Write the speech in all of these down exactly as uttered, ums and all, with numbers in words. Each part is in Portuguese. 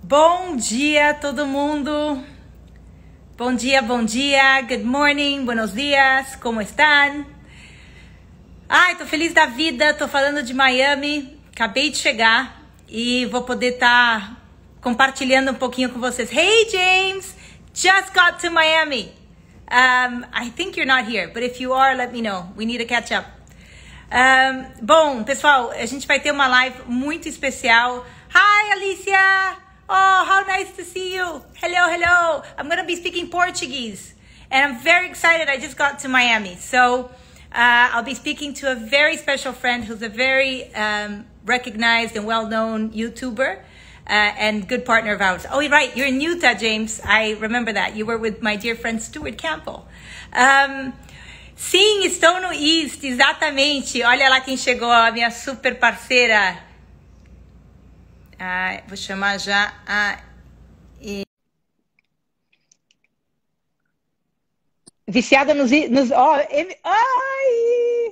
Bom dia, todo mundo. Bom dia, bom dia. Good morning, buenos dias. Como estão? Ai, tô feliz da vida. Tô falando de Miami. Acabei de chegar e vou poder estar tá compartilhando um pouquinho com vocês. Hey, James. Just got to Miami. Um, I think you're not here, but if you are, let me know. We need to catch up. Um, bom, pessoal, a gente vai ter uma live muito especial. Hi, Alicia. Oh, how nice to see you. Hello, hello. I'm going to be speaking Portuguese. And I'm very excited. I just got to Miami. So uh, I'll be speaking to a very special friend who's a very um, recognized and well-known YouTuber uh, and good partner of ours. Oh, you're right. You're in Utah, James. I remember that. You were with my dear friend Stuart Campbell. Um, sim, estou no East, exatamente. Olha lá quem chegou, a minha super parceira. Ah, vou chamar já a... Viciada nos... nos ó, em- ai!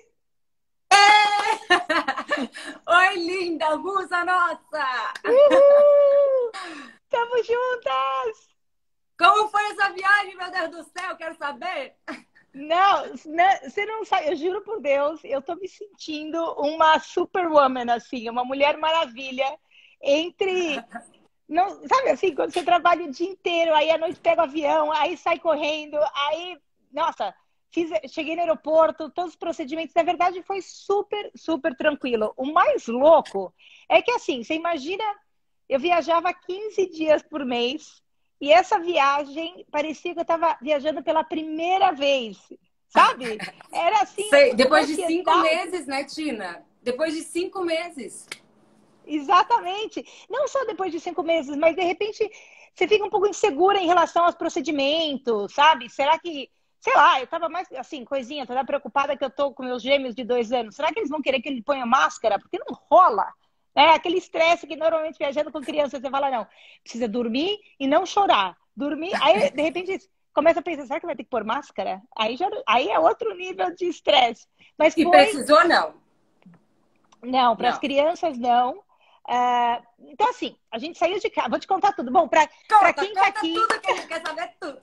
Oi, linda, musa nossa! Uhul! Tamo juntas! Como foi essa viagem, meu Deus do céu? Quero saber. Não, não, você não sabe, eu juro por Deus, eu tô me sentindo uma superwoman, assim, uma mulher maravilha. Entre, não, sabe assim, quando você trabalha o dia inteiro, aí à noite pega o avião, aí sai correndo, aí, nossa, fiz, cheguei no aeroporto, todos os procedimentos, na verdade foi super, super tranquilo. O mais louco é que assim, você imagina, eu viajava quinze dias por mês, e essa viagem parecia que eu estava viajando pela primeira vez, sabe? Era assim, Sei, uma depois de cinco ansiedade. meses, né, Tina? Depois de cinco meses. Exatamente. Não só depois de cinco meses, mas de repente você fica um pouco insegura em relação aos procedimentos, sabe? Será que, sei lá, eu tava mais assim, coisinha, tava preocupada que eu tô com meus gêmeos de dois anos. Será que eles vão querer que ele ponha máscara? Porque não rola. É aquele estresse que normalmente viajando com criança você fala, não, precisa dormir e não chorar. Dormir, aí de repente começa a pensar, será que vai ter que pôr máscara? Aí, já, aí é outro nível de estresse. Mas E foi, precisou, não? não, para as Não. crianças não. Uh, então, assim, a gente saiu de casa. Vou te contar tudo. Bom, para Conta, quem tá conta aqui. tudo que a gente quer saber tudo.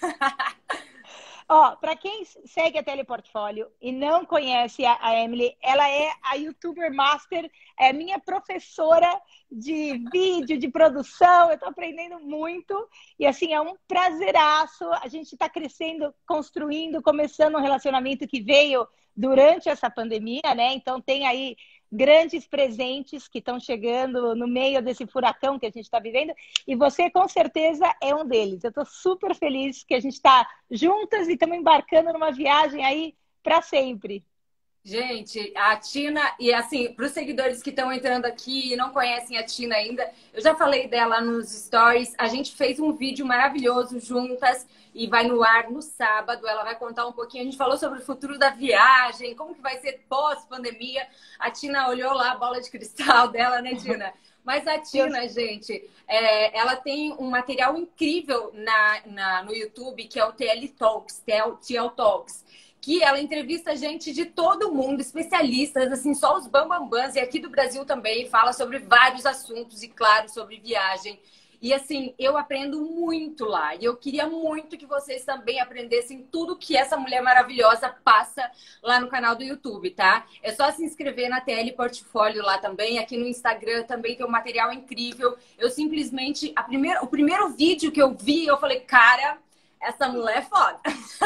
Ó, para quem segue a Teleportfólio e não conhece a, a Emily, ela é a YouTuber Master, é minha professora de vídeo, de produção. Eu tô aprendendo muito. E, assim, é um prazeraço. A gente está crescendo, construindo, começando um relacionamento que veio durante essa pandemia, né? Então, tem aí grandes presentes que estão chegando no meio desse furacão que a gente está vivendo, e você com certeza é um deles. Eu estou super feliz que a gente está juntas e estamos embarcando numa viagem aí para sempre. Gente, a Tina, e assim, para os seguidores que estão entrando aqui e não conhecem a Tina ainda, eu já falei dela nos stories, a gente fez um vídeo maravilhoso juntas e vai no ar no sábado, ela vai contar um pouquinho, a gente falou sobre o futuro da viagem, como que vai ser pós-pandemia, a Tina olhou lá a bola de cristal dela, né, Tina? Mas a Tina, gente, é, ela tem um material incrível na, na, no YouTube, que é o T L Talks, T L Talks, que ela entrevista gente de todo mundo, especialistas, assim, só os bambambãs, e aqui do Brasil também, fala sobre vários assuntos, e claro, sobre viagem. E assim, eu aprendo muito lá, e eu queria muito que vocês também aprendessem tudo que essa mulher maravilhosa passa lá no canal do YouTube, tá? É só se inscrever na T L Portfólio lá também, aqui no Instagram também tem um material incrível. Eu simplesmente, a primeira, o primeiro vídeo que eu vi, eu falei, cara, essa mulher é foda.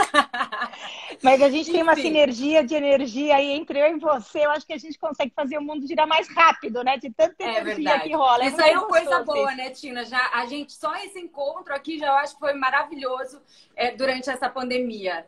Mas a gente tem uma Enfim. sinergia de energia aí entre eu e você. Eu acho que a gente consegue fazer o mundo girar mais rápido, né? De tanta É energia verdade. que rola. É Isso muito aí é uma coisa gostoso boa, isso. né, Tina? Já, a gente, só esse encontro aqui já eu acho que foi maravilhoso é, durante essa pandemia.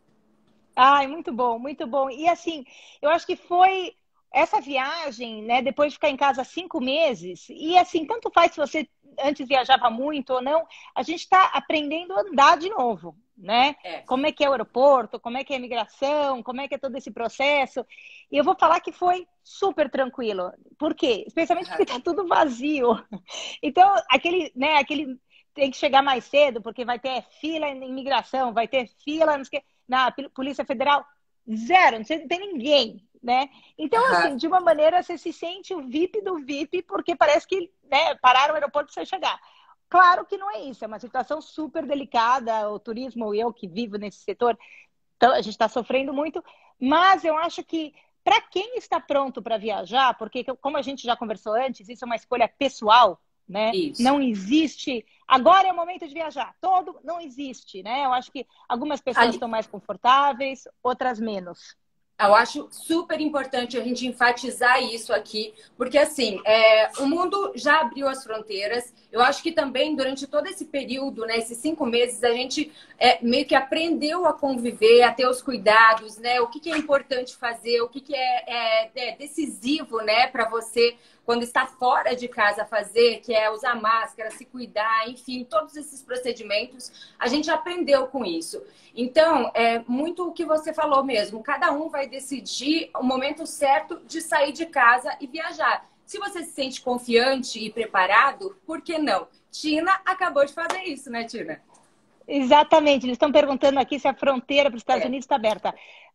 Ai, muito bom, muito bom. E assim, eu acho que foi essa viagem, né? Depois de ficar em casa cinco meses, e assim, tanto faz se você antes viajava muito ou não, a gente está aprendendo a andar de novo, né? É. Como é que é o aeroporto, como é que é a imigração, como é que é todo esse processo. E eu vou falar que foi super tranquilo. Por quê? Especialmente porque tá tudo vazio. Então, aquele, né, aquele tem que chegar mais cedo, porque vai ter fila em imigração, vai ter fila não sei o quê, na Polícia Federal, zero, não tem ninguém, né? Então, assim, de uma maneira você se sente o V I P do V I P, porque parece que, né, pararam o aeroporto para você chegar. Claro que não é isso, é uma situação super delicada, o turismo, eu que vivo nesse setor, então a gente está sofrendo muito, mas eu acho que para quem está pronto para viajar, porque como a gente já conversou antes, isso é uma escolha pessoal, né? Isso. Não existe, agora é o momento de viajar, todo, não existe, né? Eu acho que algumas pessoas Ali, estão mais confortáveis, outras menos. eu acho super importante a gente enfatizar isso aqui, porque assim, é, o mundo já abriu as fronteiras. Eu acho que também durante todo esse período, né, esses cinco meses, a gente é, meio que aprendeu a conviver, a ter os cuidados, né? O que, que é importante fazer, o que, que é, é, é decisivo, né, para você quando está fora de casa fazer, que é usar máscara, se cuidar, enfim, todos esses procedimentos, a gente aprendeu com isso. Então, é muito o que você falou mesmo. Cada um vai decidir o momento certo de sair de casa e viajar. Se você se sente confiante e preparado, por que não? Tina acabou de fazer isso, né, Tina? Exatamente, eles estão perguntando aqui se a fronteira para os Estados É. Unidos está aberta.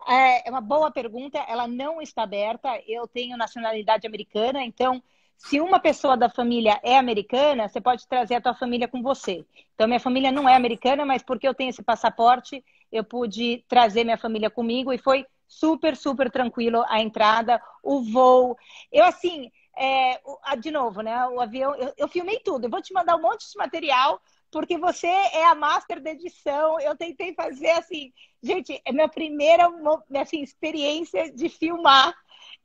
É uma boa pergunta, ela não está aberta. Eu tenho nacionalidade americana, então, se uma pessoa da família é americana, você pode trazer a tua família com você. Então, minha família não é americana, mas porque eu tenho esse passaporte, eu pude trazer minha família comigo e foi super, super tranquilo a entrada, o voo. Eu, assim, é, de novo, né, o avião, eu, eu filmei tudo, eu vou te mandar um monte de material, porque você é a master da edição. Eu tentei fazer assim, gente, é minha primeira assim, experiência de filmar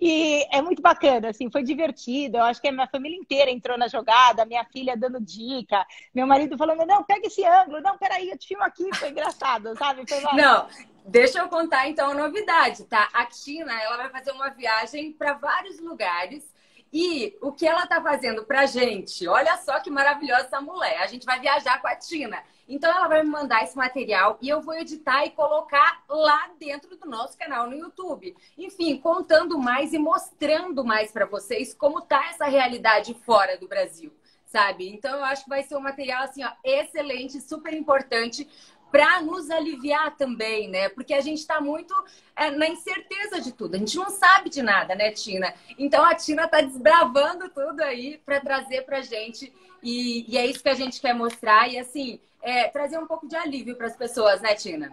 e é muito bacana, assim, foi divertido. Eu acho que a minha família inteira entrou na jogada, minha filha dando dica, meu marido falando, não, pega esse ângulo, não, peraí, eu te filmo aqui, foi engraçado, sabe? Foi uma... Não, deixa eu contar então a novidade, tá? A Tina, ela vai fazer uma viagem para vários lugares. E o que ela tá fazendo pra gente? Olha só que maravilhosa essa mulher. A gente vai viajar com a Tina. Então ela vai me mandar esse material e eu vou editar e colocar lá dentro do nosso canal no YouTube. Enfim, contando mais e mostrando mais para vocês como tá essa realidade fora do Brasil, sabe? Então eu acho que vai ser um material assim, ó, excelente, super importante para nos aliviar também, né? Porque a gente está muito é, na incerteza de tudo. A gente não sabe de nada, né, Tina? Então a Tina está desbravando tudo aí para trazer para a gente. E, e é isso que a gente quer mostrar. E assim, é, trazer um pouco de alívio para as pessoas, né, Tina?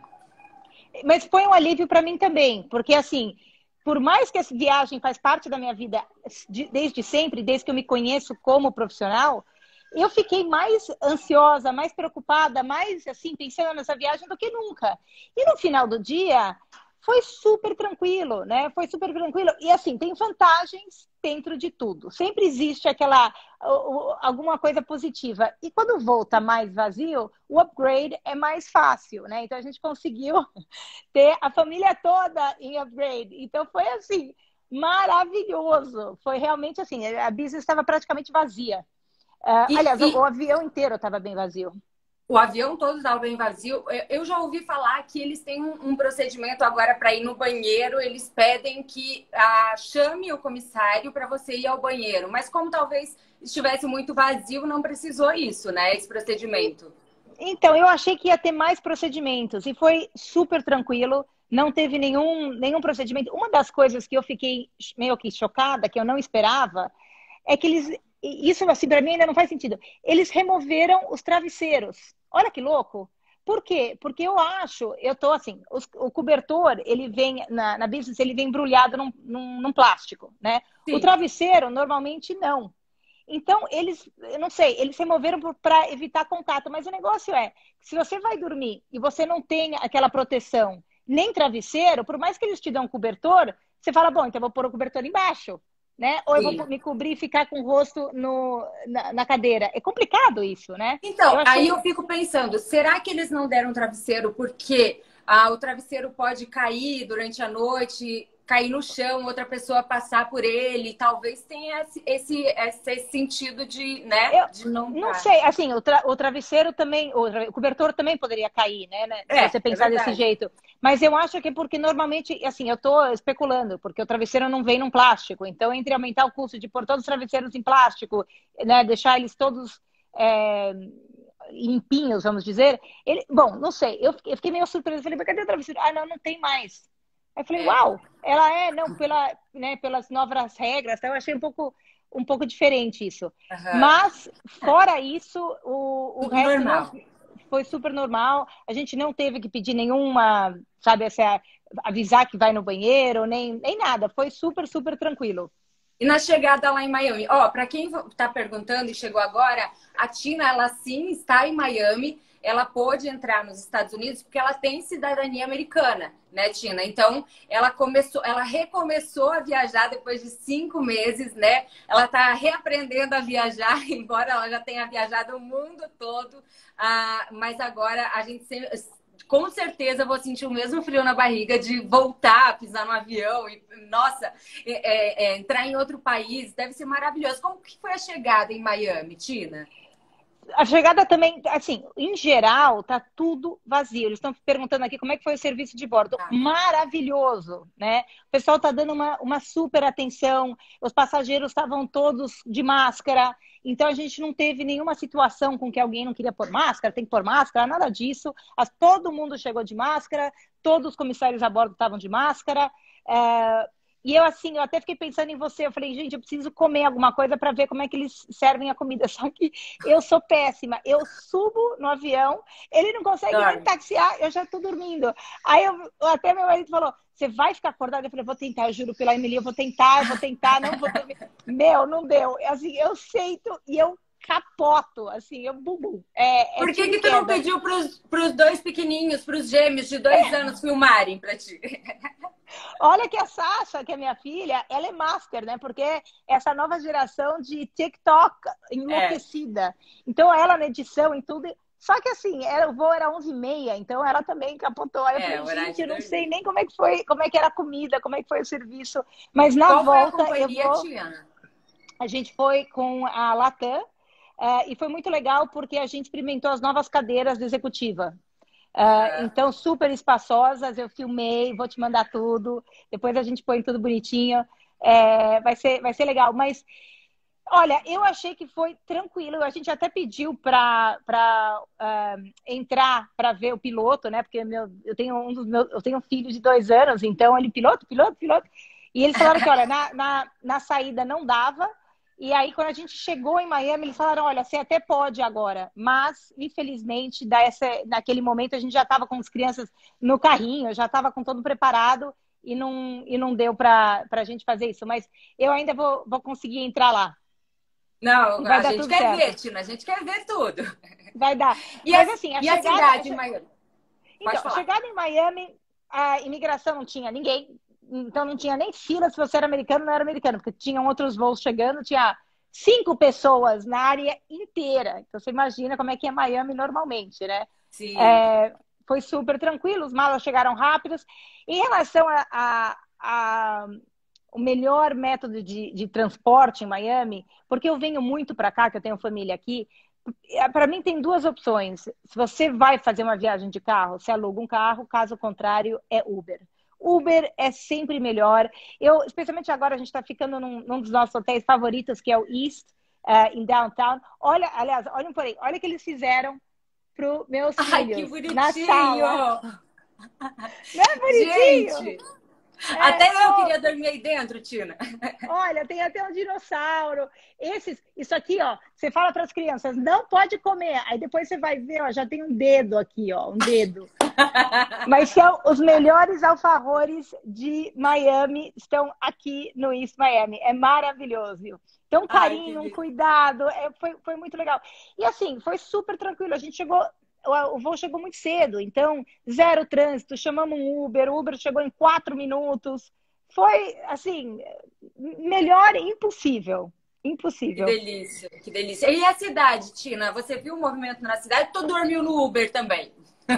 Mas foi um alívio para mim também, porque assim, por mais que essa viagem faz parte da minha vida desde sempre, desde que eu me conheço como profissional, eu fiquei mais ansiosa, mais preocupada, mais assim, pensando nessa viagem do que nunca. E no final do dia, foi super tranquilo, né? Foi super tranquilo. E assim, tem vantagens dentro de tudo. Sempre existe aquela, alguma coisa positiva. E quando o voo tá mais vazio, o upgrade é mais fácil, né? Então a gente conseguiu ter a família toda em upgrade. Então foi assim, maravilhoso. Foi realmente assim, a business estava praticamente vazia. Uh, E, aliás, e o avião inteiro estava bem vazio. o avião todo estava bem vazio. Eu já ouvi falar que eles têm um, um procedimento agora para ir no banheiro. Eles pedem que ah, chame o comissário para você ir ao banheiro. Mas como talvez estivesse muito vazio, não precisou isso, né? Esse procedimento. Então, eu achei que ia ter mais procedimentos e foi super tranquilo. Não teve nenhum, nenhum procedimento. Uma das coisas que eu fiquei meio que chocada, que eu não esperava, é que eles... Isso, assim, para mim ainda não faz sentido. Eles removeram os travesseiros. Olha que louco. Por quê? Porque eu acho, eu tô assim, os, o cobertor, ele vem, na, na business, ele vem embrulhado num, num, num plástico, né? Sim. O travesseiro, normalmente, não. Então, eles, eu não sei, eles removeram para evitar contato. Mas o negócio é, se você vai dormir e você não tem aquela proteção, nem travesseiro, por mais que eles te dão um cobertor, você fala, bom, então eu vou pôr o cobertor embaixo. Né? Ou eu Sim. vou me cobrir e ficar com o rosto no, na, na cadeira. É complicado isso, né? Então, eu achei... aí eu fico pensando, será que eles não deram travesseiro porque ah, o travesseiro pode cair durante a noite, cair no chão, outra pessoa passar por ele? Talvez tenha esse, esse, esse sentido de, né, eu de não... Não sei, assim, o, tra o travesseiro também, o cobertor também poderia cair, né? né? É, se você pensar é desse jeito. Mas eu acho que é porque normalmente, assim, eu tô especulando, porque o travesseiro não vem num plástico. Então, entre aumentar o custo de pôr todos os travesseiros em plástico, né, deixar eles todos é, limpinhos, vamos dizer. Ele... Bom, não sei, eu fiquei, eu fiquei meio surpresa. Falei, mas cadê o travesseiro? Ah, não, não tem mais. Aí eu falei, é. uau, ela é, não, pela, né, pelas novas regras, então eu achei um pouco... um pouco diferente isso. Aham. Mas, fora isso, o, o Tudo resto normal. não, foi super normal. A gente não teve que pedir nenhuma, sabe, essa, avisar que vai no banheiro, nem, nem nada. Foi super, super tranquilo. E na chegada lá em Miami, ó, para quem está perguntando e chegou agora, a Tina, ela sim está em Miami. Ela pôde entrar nos Estados Unidos porque ela tem cidadania americana, né, Tina? Então, ela começou, ela recomeçou a viajar depois de cinco meses, né? Ela está reaprendendo a viajar, embora ela já tenha viajado o mundo todo. Ah, mas agora a gente sempre, com certeza vou sentir o mesmo frio na barriga de voltar, pisar no avião e, nossa, é, é, entrar em outro país. Deve ser maravilhoso. Como que foi a chegada em Miami, Tina? A chegada também, assim, em geral, tá tudo vazio. Eles estão perguntando aqui como é que foi o serviço de bordo. Ah. Maravilhoso, né? O pessoal tá dando uma, uma super atenção. Os passageiros estavam todos de máscara. Então, a gente não teve nenhuma situação com que alguém não queria pôr máscara, tem que pôr máscara, nada disso. As, todo mundo chegou de máscara, todos os comissários a bordo estavam de máscara. É... E eu, assim, eu até fiquei pensando em você. Eu falei, gente, eu preciso comer alguma coisa para ver como é que eles servem a comida. Só que eu sou péssima. Eu subo no avião, ele não consegue nem taxiar, eu já tô dormindo. Aí eu, até meu marido falou, você vai ficar acordada? Eu falei, vou tentar, eu juro pela Emily, eu vou tentar, eu vou tentar, não vou dormir. Meu, não deu. Assim, eu sento e eu capoto, assim, eu bubu. É, é Por que que tu não pediu pros, pros dois pequenininhos, pros gêmeos de dois é. anos filmarem pra ti? Olha que a Sasha, que é minha filha, ela é master, né? Porque essa nova geração de TikTok enlouquecida. É. Então, ela na edição, em tudo... Só que assim, era, o voo era onze e meia, então ela também capotou. Aí eu é, falei, gente, eu não sei nem como é que foi, como é que era a comida, como é que foi o serviço. Mas na Qual volta, foi a companhia, eu vou... Tiana? A gente foi com a Latam, uh, e foi muito legal porque a gente experimentou as novas cadeiras de executiva. Uh, então, super espaçosas, eu filmei, vou te mandar tudo, depois a gente põe tudo bonitinho, é, vai ser, vai ser legal. Mas, olha, eu achei que foi tranquilo, a gente até pediu para uh, entrar para ver o piloto, né? Porque meu, eu, tenho um dos meus, eu tenho um filho de dois anos, então ele, piloto, piloto, piloto. E eles falaram que, olha, na, na, na saída não dava. E aí, quando a gente chegou em Miami, eles falaram, olha, você até pode agora, mas, infelizmente, dessa, naquele momento, a gente já estava com as crianças no carrinho, já estava com todo preparado e não, e não deu para a gente fazer isso. Mas eu ainda vou, vou conseguir entrar lá. Não, a gente quer certo. ver, Tina, a gente quer ver tudo. Vai dar. E mas, a, assim, a e chegada, a cidade a, em Miami? Então, a chegada em Miami, a imigração não tinha ninguém. Então não tinha nem fila se você era americano ou não era americano, porque tinham outros voos chegando, tinha cinco pessoas na área inteira. Então você imagina como é que é Miami normalmente, né? Sim. É, foi super tranquilo, os malas chegaram rápidos. Em relação a, a, a o melhor método de, de transporte em Miami, porque eu venho muito para cá, que eu tenho família aqui, para mim tem duas opções. Se você vai fazer uma viagem de carro, você aluga um carro, caso contrário é Uber. Uber é sempre melhor. Eu, especialmente agora, a gente está ficando num, num dos nossos hotéis favoritos, que é o East, uh, em Downtown. Olha, aliás, olhem por aí. Olha o que eles fizeram para os meus filhos. Ai, que bonitinho! Na sala. Não é bonitinho? Gente! É, até eu ó, queria dormir aí dentro, Tina. Olha, tem até um dinossauro. Esses, isso aqui, ó, você fala para as crianças, não pode comer. Aí depois você vai ver, ó, já tem um dedo aqui, ó, um dedo. Mas são os melhores alfajores de Miami, estão aqui no East Miami. É maravilhoso. Então, um carinho, Ai, um cuidado, é, foi, foi muito legal. E assim, foi super tranquilo. A gente chegou... O voo chegou muito cedo, então zero trânsito, chamamos um Uber, o Uber chegou em quatro minutos. Foi, assim, melhor impossível. Impossível. Que delícia, que delícia. E a cidade, Tina? Você viu o movimento na cidade? Tu dormiu no Uber também?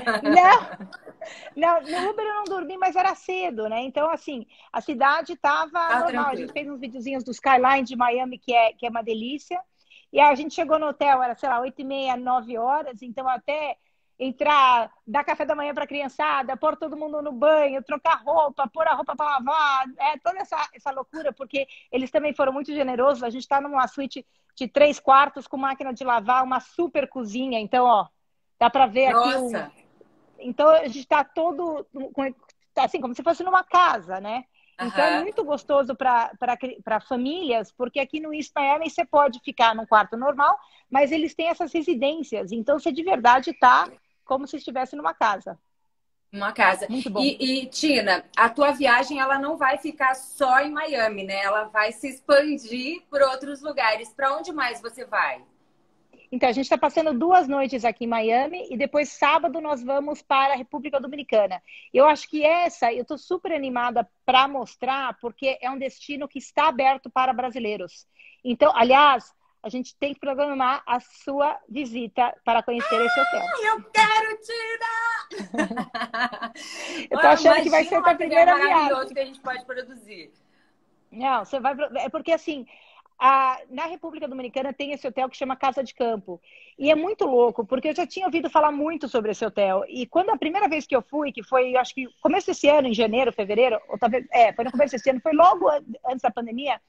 Não, não, no Uber eu não dormi, mas era cedo, né? Então, assim, a cidade estava ah, normal. Tranquilo. A gente fez uns videozinhos do Skyline de Miami, que é, que é uma delícia. E a gente chegou no hotel, era, sei lá, oito e meia, nove horas, então até entrar, dar café da manhã para a criançada, pôr todo mundo no banho, trocar roupa, pôr a roupa para lavar, é, toda essa, essa loucura, porque eles também foram muito generosos. A gente está numa suíte de três quartos com máquina de lavar, uma super cozinha, então, ó, dá para ver aqui. Nossa! Um... Então, a gente está todo, assim, como se fosse numa casa, né? Então é Aham. muito gostoso para famílias, porque aqui no East Miami você pode ficar num quarto normal, mas eles têm essas residências. Então você de verdade está como se estivesse numa casa. Uma casa. Muito bom. E, e, Tina, a tua viagem ela não vai ficar só em Miami, né? Ela vai se expandir por outros lugares. Para onde mais você vai? Então, a gente está passando duas noites aqui em Miami e depois sábado nós vamos para a República Dominicana. Eu acho que essa, eu estou super animada para mostrar, porque é um destino que está aberto para brasileiros. Então, aliás, a gente tem que programar a sua visita para conhecer esse hotel. Eu quero, Tina! Eu tô achando que vai ser a tua primeira maravilhoso viagem. que a gente pode produzir. Não, você vai... É porque, assim, a... na República Dominicana tem esse hotel que chama Casa de Campo. E é muito louco, porque eu já tinha ouvido falar muito sobre esse hotel. E quando a primeira vez que eu fui, que foi, acho que começo desse ano, em janeiro, fevereiro, ou talvez... É, foi no começo desse ano, foi logo antes da pandemia.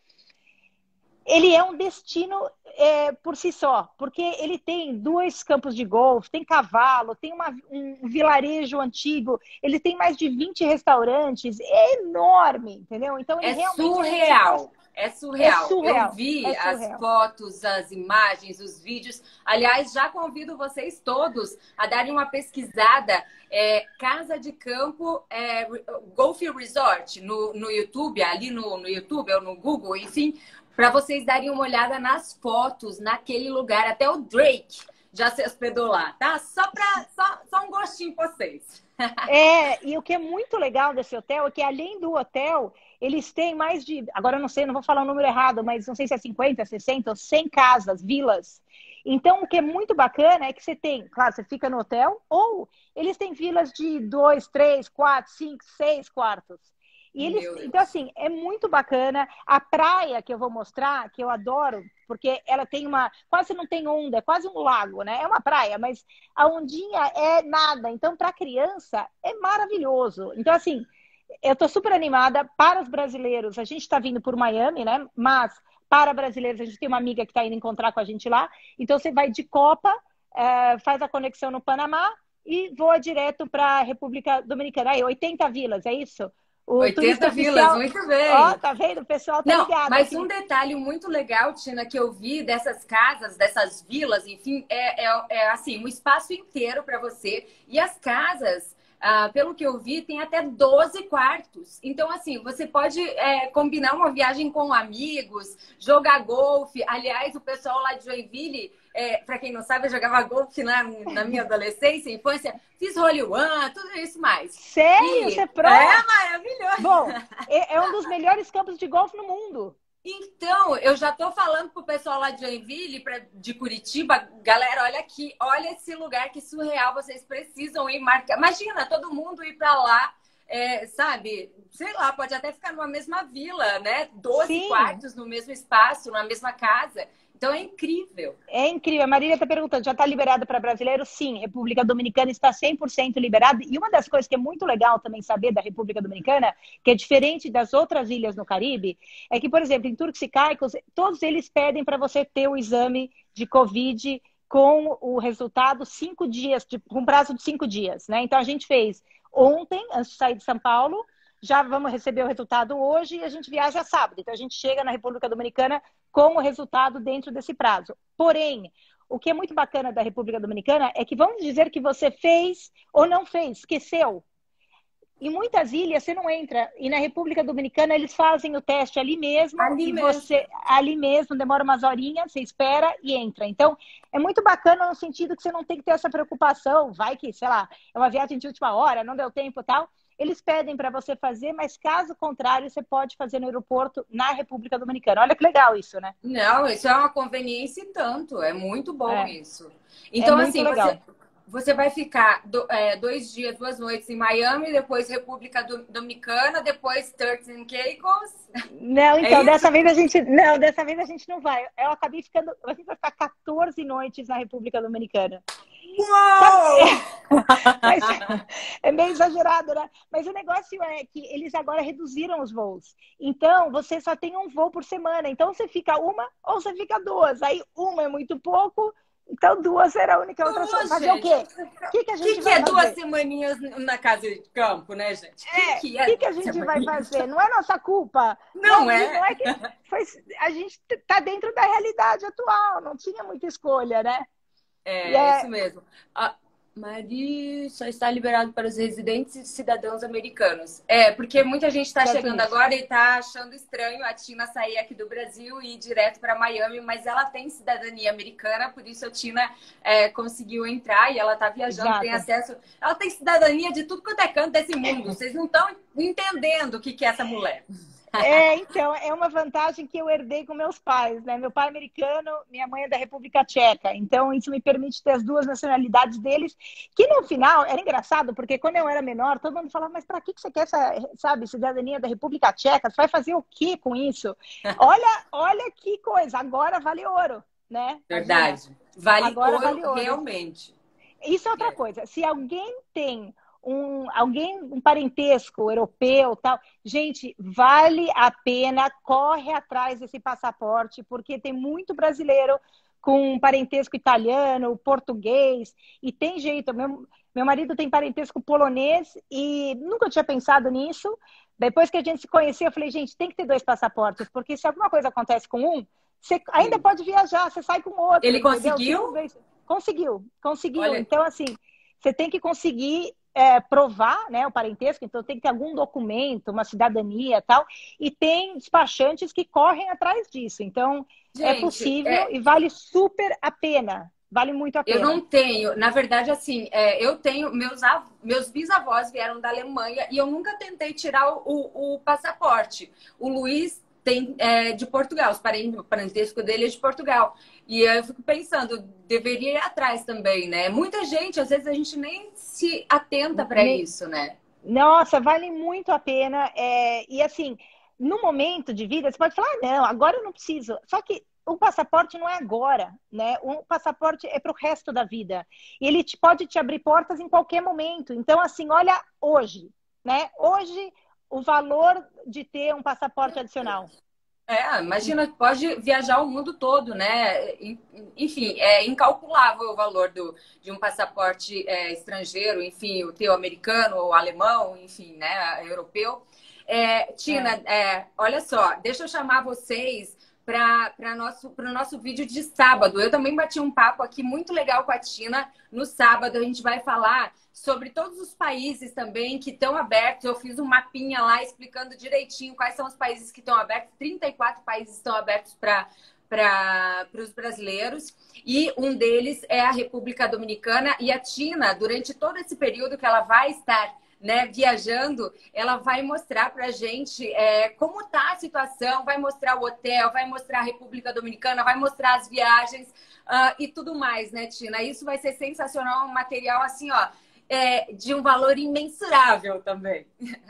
Ele é um destino é, por si só, porque ele tem dois campos de golfe, tem cavalo, tem uma, um vilarejo antigo, ele tem mais de vinte restaurantes, é enorme, entendeu? Então ele É realmente surreal. É surreal. É surreal. Eu vi É as surreal. fotos, as imagens, os vídeos. Aliás, já convido vocês todos a darem uma pesquisada. É, Casa de Campo é, Golf Resort no, no YouTube, ali no, no YouTube ou no Google, enfim, para vocês darem uma olhada nas fotos naquele lugar. Até o Drake já se hospedou lá, tá? Só, pra, só, só um gostinho pra vocês. É, e o que é muito legal desse hotel é que, além do hotel, eles têm mais de... Agora eu não sei, não vou falar o número errado, mas não sei se é cinquenta, sessenta ou cem casas, vilas. Então, o que é muito bacana é que você tem... Claro, você fica no hotel, ou eles têm vilas de dois, três, quatro, cinco, seis quartos. E eles, então, assim, é muito bacana. A praia que eu vou mostrar, que eu adoro, porque ela tem uma... Quase não tem onda, é quase um lago, né? É uma praia, mas a ondinha é nada. Então, para criança, é maravilhoso. Então, assim, eu tô super animada. Para os brasileiros, a gente está vindo por Miami, né? Mas, para brasileiros, a gente tem uma amiga que está indo encontrar com a gente lá. Então, você vai de Copa, é, faz a conexão no Panamá e voa direto para a República Dominicana. Aí, oitenta vilas, é isso? O oitenta vilas, oficial... muito bem. Ó, tá vendo? O pessoal tá Não, ligado. Mas aqui. Um detalhe muito legal, Tina, que eu vi dessas casas, dessas vilas, enfim, é, é, é assim, um espaço inteiro para você. E as casas, ah, pelo que eu vi, tem até doze quartos. Então, assim, você pode é, combinar uma viagem com amigos, jogar golfe. Aliás, o pessoal lá de Joinville... É, para quem não sabe, eu jogava golfe na, na minha adolescência, infância, fiz hole one, tudo isso mais. Sério? E... Você é pro? É maravilhoso. Bom, é, é um dos melhores campos de golfe no mundo. Então, eu já tô falando pro pessoal lá de Joinville, pra, de Curitiba, galera, olha aqui, olha esse lugar que surreal, vocês precisam ir marcar. Imagina, todo mundo ir para lá, é, sabe? Sei lá, pode até ficar numa mesma vila, né? doze Sim. quartos no mesmo espaço, na mesma casa. Então é incrível. É incrível. A Marília está perguntando, já está liberado para brasileiros? Sim, República Dominicana está cem por cento liberada. E uma das coisas que é muito legal também saber da República Dominicana, que é diferente das outras ilhas no Caribe, é que, por exemplo, em Turks e Caicos, todos eles pedem para você ter o exame de Covid com o resultado cinco dias, com prazo de cinco dias, né? Então a gente fez ontem, antes de sair de São Paulo, já vamos receber o resultado hoje e a gente viaja sábado. Então a gente chega na República Dominicana com o resultado dentro desse prazo. Porém, o que é muito bacana da República Dominicana é que vamos dizer que você fez ou não fez, esqueceu. Em muitas ilhas você não entra. E na República Dominicana eles fazem o teste ali mesmo. Ali e mesmo. você ali mesmo, demora umas horinhas, você espera e entra. Então, é muito bacana no sentido que você não tem que ter essa preocupação. Vai que, sei lá, é uma viagem de última hora, não deu tempo e tal. Eles pedem para você fazer, mas caso contrário, você pode fazer no aeroporto na República Dominicana. Olha que legal isso, né? Não, isso é uma conveniência e tanto. É muito bom é. isso. Então, é assim, você, você vai ficar do, é, dois dias, duas noites em Miami, depois República Dominicana, depois Turks and Caicos. Não, então, é dessa vez a gente. Não, dessa vez a gente não vai. Eu acabei ficando. A gente vai ficar quatorze noites na República Dominicana. Uou! Mas, é meio exagerado, né? Mas o negócio é que eles agora reduziram os voos. Então, você só tem um voo por semana. Então, você fica uma ou você fica duas. Aí, uma é muito pouco Então, duas era a única outra Duas, solução. Fazer gente. o quê? O que, que a O gente que, que vai é fazer? duas semaninhas na casa de campo, né, gente? O É, que, que o é que, que a duas gente vai semaninhas? fazer? Não é nossa culpa. Não Né? E não é? é que foi, a gente está dentro da realidade atual, não tinha muita escolha, né? E É, isso é, mesmo. A Mari só está liberado para os residentes e cidadãos americanos. É, porque muita gente está Estados chegando Unidos. agora e está achando estranho a Tina sair aqui do Brasil e ir direto para Miami, mas ela tem cidadania americana, por isso a Tina é, conseguiu entrar e ela está viajando, tem Exato. acesso. Ela tem cidadania de tudo quanto é canto desse mundo. Vocês não estão entendendo o que, que é essa mulher. É, então, é uma vantagem que eu herdei com meus pais, né? Meu pai é americano, minha mãe é da República Tcheca. Então, isso me permite ter as duas nacionalidades deles, que no final era engraçado, porque quando eu era menor, todo mundo falava, mas para que você quer essa, sabe, cidadania da República Tcheca? Você vai fazer o quê com isso? Olha, olha que coisa, agora vale ouro, né? Verdade. Vale agora ouro, vale ouro. realmente. Isso é outra É. coisa. Se alguém tem um, alguém, um parentesco europeu, tal, gente, vale a pena, corre atrás desse passaporte, porque tem muito brasileiro com parentesco italiano, português, e tem jeito. Meu, meu marido tem parentesco polonês e nunca tinha pensado nisso. Depois que a gente se conheceu, eu falei, gente, tem que ter dois passaportes, porque se alguma coisa acontece com um, você ainda Sim. pode viajar, você sai com outro. Ele entendeu? conseguiu? Conseguiu, conseguiu. Olha. Então, assim, você tem que conseguir é, provar, né, o parentesco, então tem que ter algum documento, uma cidadania e tal, e tem despachantes que correm atrás disso. Então, Gente, é possível é... e vale super a pena. Vale muito a pena. Eu não tenho, na verdade, assim, é, eu tenho, meus, av... meus bisavós vieram da Alemanha e eu nunca tentei tirar o, o, o passaporte. O Luiz tem é, de Portugal, os parentes, o parentesco dele é de Portugal. E eu fico pensando, deveria ir atrás também, né? Muita gente, às vezes a gente nem se atenta para Nem... isso, né? Nossa, vale muito a pena. É... E assim, no momento de vida, você pode falar, ah, não, agora eu não preciso. Só que o passaporte não é agora, né? O passaporte é para o resto da vida. E ele te, pode te abrir portas em qualquer momento. Então, assim, olha hoje, né? Hoje, o valor de ter um passaporte adicional. É, imagina, pode viajar o mundo todo, né? Enfim, é incalculável o valor do, de um passaporte é, estrangeiro, enfim, o teu americano ou alemão, enfim, né? Europeu. É, Tina, é. É, olha só, deixa eu chamar vocês para nosso, o nosso vídeo de sábado. Eu também bati um papo aqui muito legal com a Tina. No sábado a gente vai falar sobre todos os países também que estão abertos. Eu fiz um mapinha lá explicando direitinho quais são os países que estão abertos. trinta e quatro países estão abertos para para os brasileiros. E um deles é a República Dominicana. E a Tina, durante todo esse período que ela vai estar né, viajando, ela vai mostrar pra gente é, como tá a situação, vai mostrar o hotel, vai mostrar a República Dominicana, vai mostrar as viagens uh, e tudo mais, né, Tina? Isso vai ser sensacional, um material assim, ó, é, de um valor imensurável também.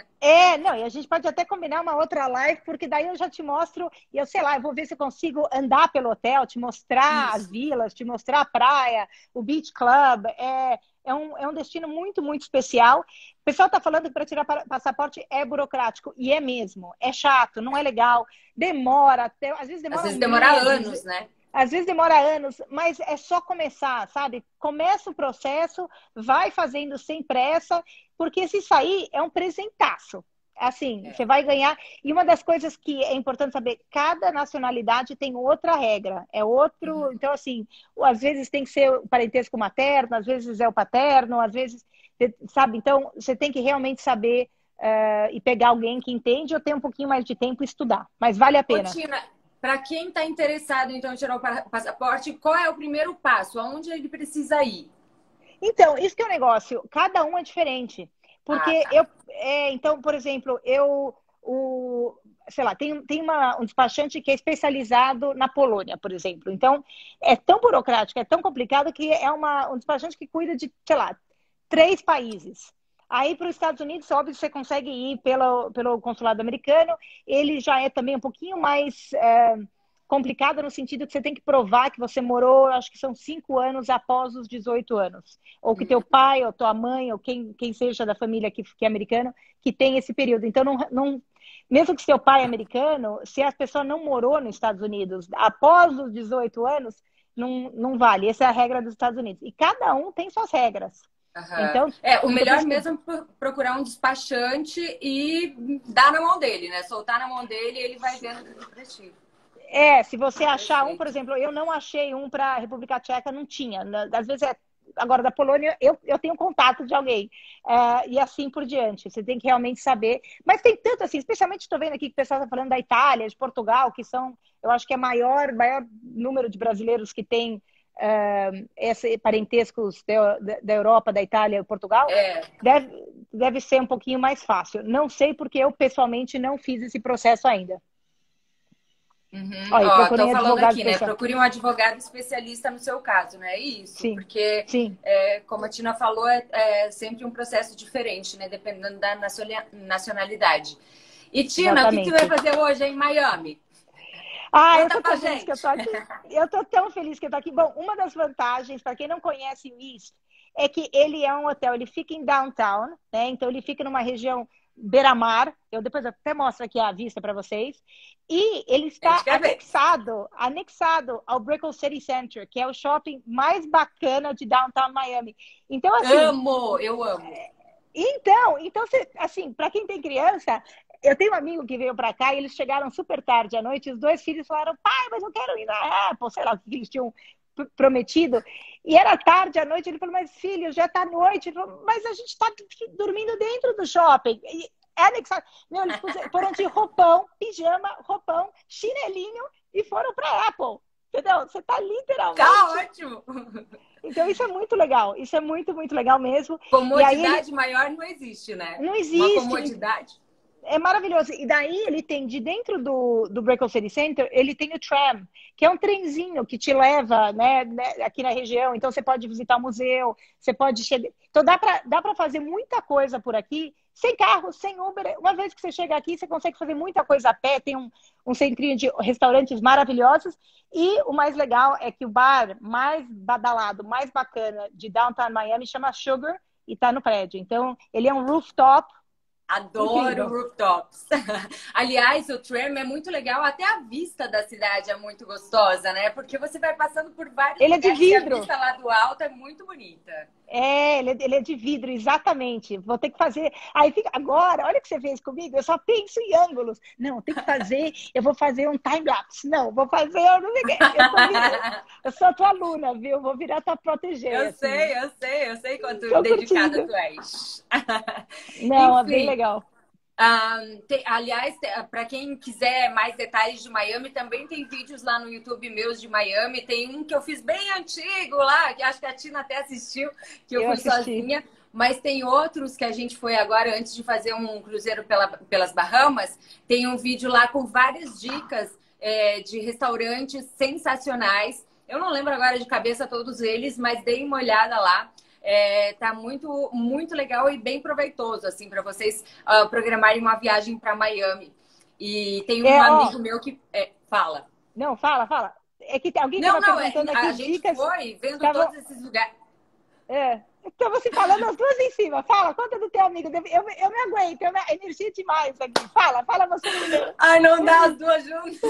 É, não, e a gente pode até combinar uma outra live, porque daí eu já te mostro, e eu sei lá, eu vou ver se eu consigo andar pelo hotel, te mostrar Isso. as vilas, te mostrar a praia, o beach club, é, é, um, é um destino muito, muito especial. O pessoal está falando que para tirar passaporte é burocrático, e é mesmo, é chato, não é legal, demora, até, às vezes demora Às vezes um demora mês, anos, né? Às vezes demora anos, mas é só começar, sabe? Começa o processo, vai fazendo sem pressa, porque se sair é um presentaço. Assim, é. Você vai ganhar. E uma das coisas que é importante saber, cada nacionalidade tem outra regra. É outro. Uhum. Então, assim, às vezes tem que ser o parentesco materno, às vezes é o paterno, às vezes, sabe? Então, você tem que realmente saber uh, e pegar alguém que entende ou ter um pouquinho mais de tempo e estudar. Mas vale a pena. Ô, Tina, para quem está interessado então, em tirar o passaporte, qual é o primeiro passo? Aonde ele precisa ir? Então, isso que é o negócio. Cada um é diferente. Porque ah, tá. eu... É, então, por exemplo, eu... O, sei lá, tem, tem uma, um despachante que é especializado na Polônia, por exemplo. Então, é tão burocrático, é tão complicado que é uma, um despachante que cuida de, sei lá, três países. Aí, para os Estados Unidos, óbvio, você consegue ir pelo, pelo consulado americano. Ele já é também um pouquinho mais é, complicado no sentido que você tem que provar que você morou, acho que são cinco anos após os dezoito anos. Ou que teu pai, ou tua mãe, ou quem, quem seja da família que, que é americano, que tem esse período. Então, não, não, mesmo que seu pai é americano, se a pessoa não morou nos Estados Unidos após os dezoito anos, não, não vale. Essa é a regra dos Estados Unidos. E cada um tem suas regras. Uhum. Então, é, o melhor mesmo é procurar um despachante e dar na mão dele, né? Soltar na mão dele e ele vai vendo tudo pra ti. É, se você achar um, por exemplo, eu não achei um para a República Tcheca, não tinha. Às vezes é. Agora, da Polônia, eu, eu tenho contato de alguém. Uh, e assim por diante. Você tem que realmente saber. Mas tem tanto assim, especialmente estou vendo aqui que o pessoal está falando da Itália, de Portugal, que são, eu acho que é maior, maior número de brasileiros que tem uh, esse parentescos da, da Europa, da Itália e Portugal. É. Deve, deve ser um pouquinho mais fácil. Não sei porque eu, pessoalmente, não fiz esse processo ainda. Uhum. Ó, Ó, tô falando aqui, né? Procure um advogado especialista no seu caso, né? É isso, sim, porque, sim. É, como a Tina falou, é, é sempre um processo diferente, né? Dependendo da nacionalidade. E, Tina, exatamente. O que você vai fazer hoje em Miami? Ah, Conta eu tô tão gente. feliz que eu tô aqui. Eu tô tão feliz que eu tô aqui. Bom, uma das vantagens, para quem não conhece o East, é que ele é um hotel, ele fica em downtown, né? Então ele fica numa região beira-mar. Eu depois até mostro aqui a vista para vocês. E ele está anexado, anexado ao Brickell City Center, que é o shopping mais bacana de downtown Miami. Então, assim, amo, eu amo. Então, então assim, para quem tem criança, eu tenho um amigo que veio para cá e eles chegaram super tarde à noite. E os dois filhos falaram: pai, mas eu quero ir na Apple, sei lá o que eles tinham prometido. E era tarde à noite. Ele falou: mas filho, já tá noite. Ele falou: mas a gente está dormindo dentro do shopping. E, anexado. Não, eles foram de roupão, pijama, roupão, chinelinho e foram para Apple. Entendeu? Você tá literalmente... Tá ótimo! Então isso é muito legal. Isso é muito, muito legal mesmo. Comodidade ele... maior não existe, né? Não existe. Uma comodidade. É maravilhoso. E daí ele tem, de dentro do, do Brickell City Center, ele tem o tram, que é um trenzinho que te leva, né, aqui na região. Então você pode visitar o museu, você pode chegar... Então dá para dá para fazer muita coisa por aqui, sem carro, sem Uber. Uma vez que você chega aqui, você consegue fazer muita coisa a pé. Tem um, um centrinho de restaurantes maravilhosos. E o mais legal é que o bar mais badalado, mais bacana de Downtown Miami chama Sugar e está no prédio. Então ele é um rooftop. Adoro rooftops. Aliás, o tram é muito legal. Até a vista da cidade é muito gostosa, né? Porque você vai passando por vários ele lugares. Ele é de vidro. E a vista lá do alto é muito bonita. É, ele é, ele é de vidro, exatamente. Vou ter que fazer... Aí fica... Agora, olha o que você fez comigo. Eu só penso em ângulos. Não, tem que fazer... Eu vou fazer um time-lapse. Não, vou fazer... Eu, não... eu, tô... eu sou a tua aluna, viu? Vou virar tua protegida. Eu assim. sei, eu sei. Eu sei quanto dedicada tu és. Não, enfim, é bem legal. Um, tem, aliás, para quem quiser mais detalhes de Miami, também tem vídeos lá no YouTube meus de Miami. Tem um que eu fiz bem antigo lá, que acho que a Tina até assistiu, que eu, eu fui assisti. sozinha. Mas tem outros que a gente foi agora, antes de fazer um cruzeiro pela, pelas Bahamas. Tem um vídeo lá com várias dicas é, de restaurantes sensacionais. Eu não lembro agora de cabeça todos eles, mas dei uma olhada lá. É, tá muito, muito legal e bem proveitoso, assim, para vocês uh, programarem uma viagem para Miami. E tem um é, amigo ó, meu que é, fala. Não, fala, fala. É que alguém não, tava não, perguntando é, aqui a gente dicas. foi vendo tava... todos esses lugares. É. Então você falando as duas em cima. Fala, conta do teu amigo. Eu, eu me aguento, eu me... energia demais aqui. Fala, fala você primeiro. Ai, não dá as duas juntas.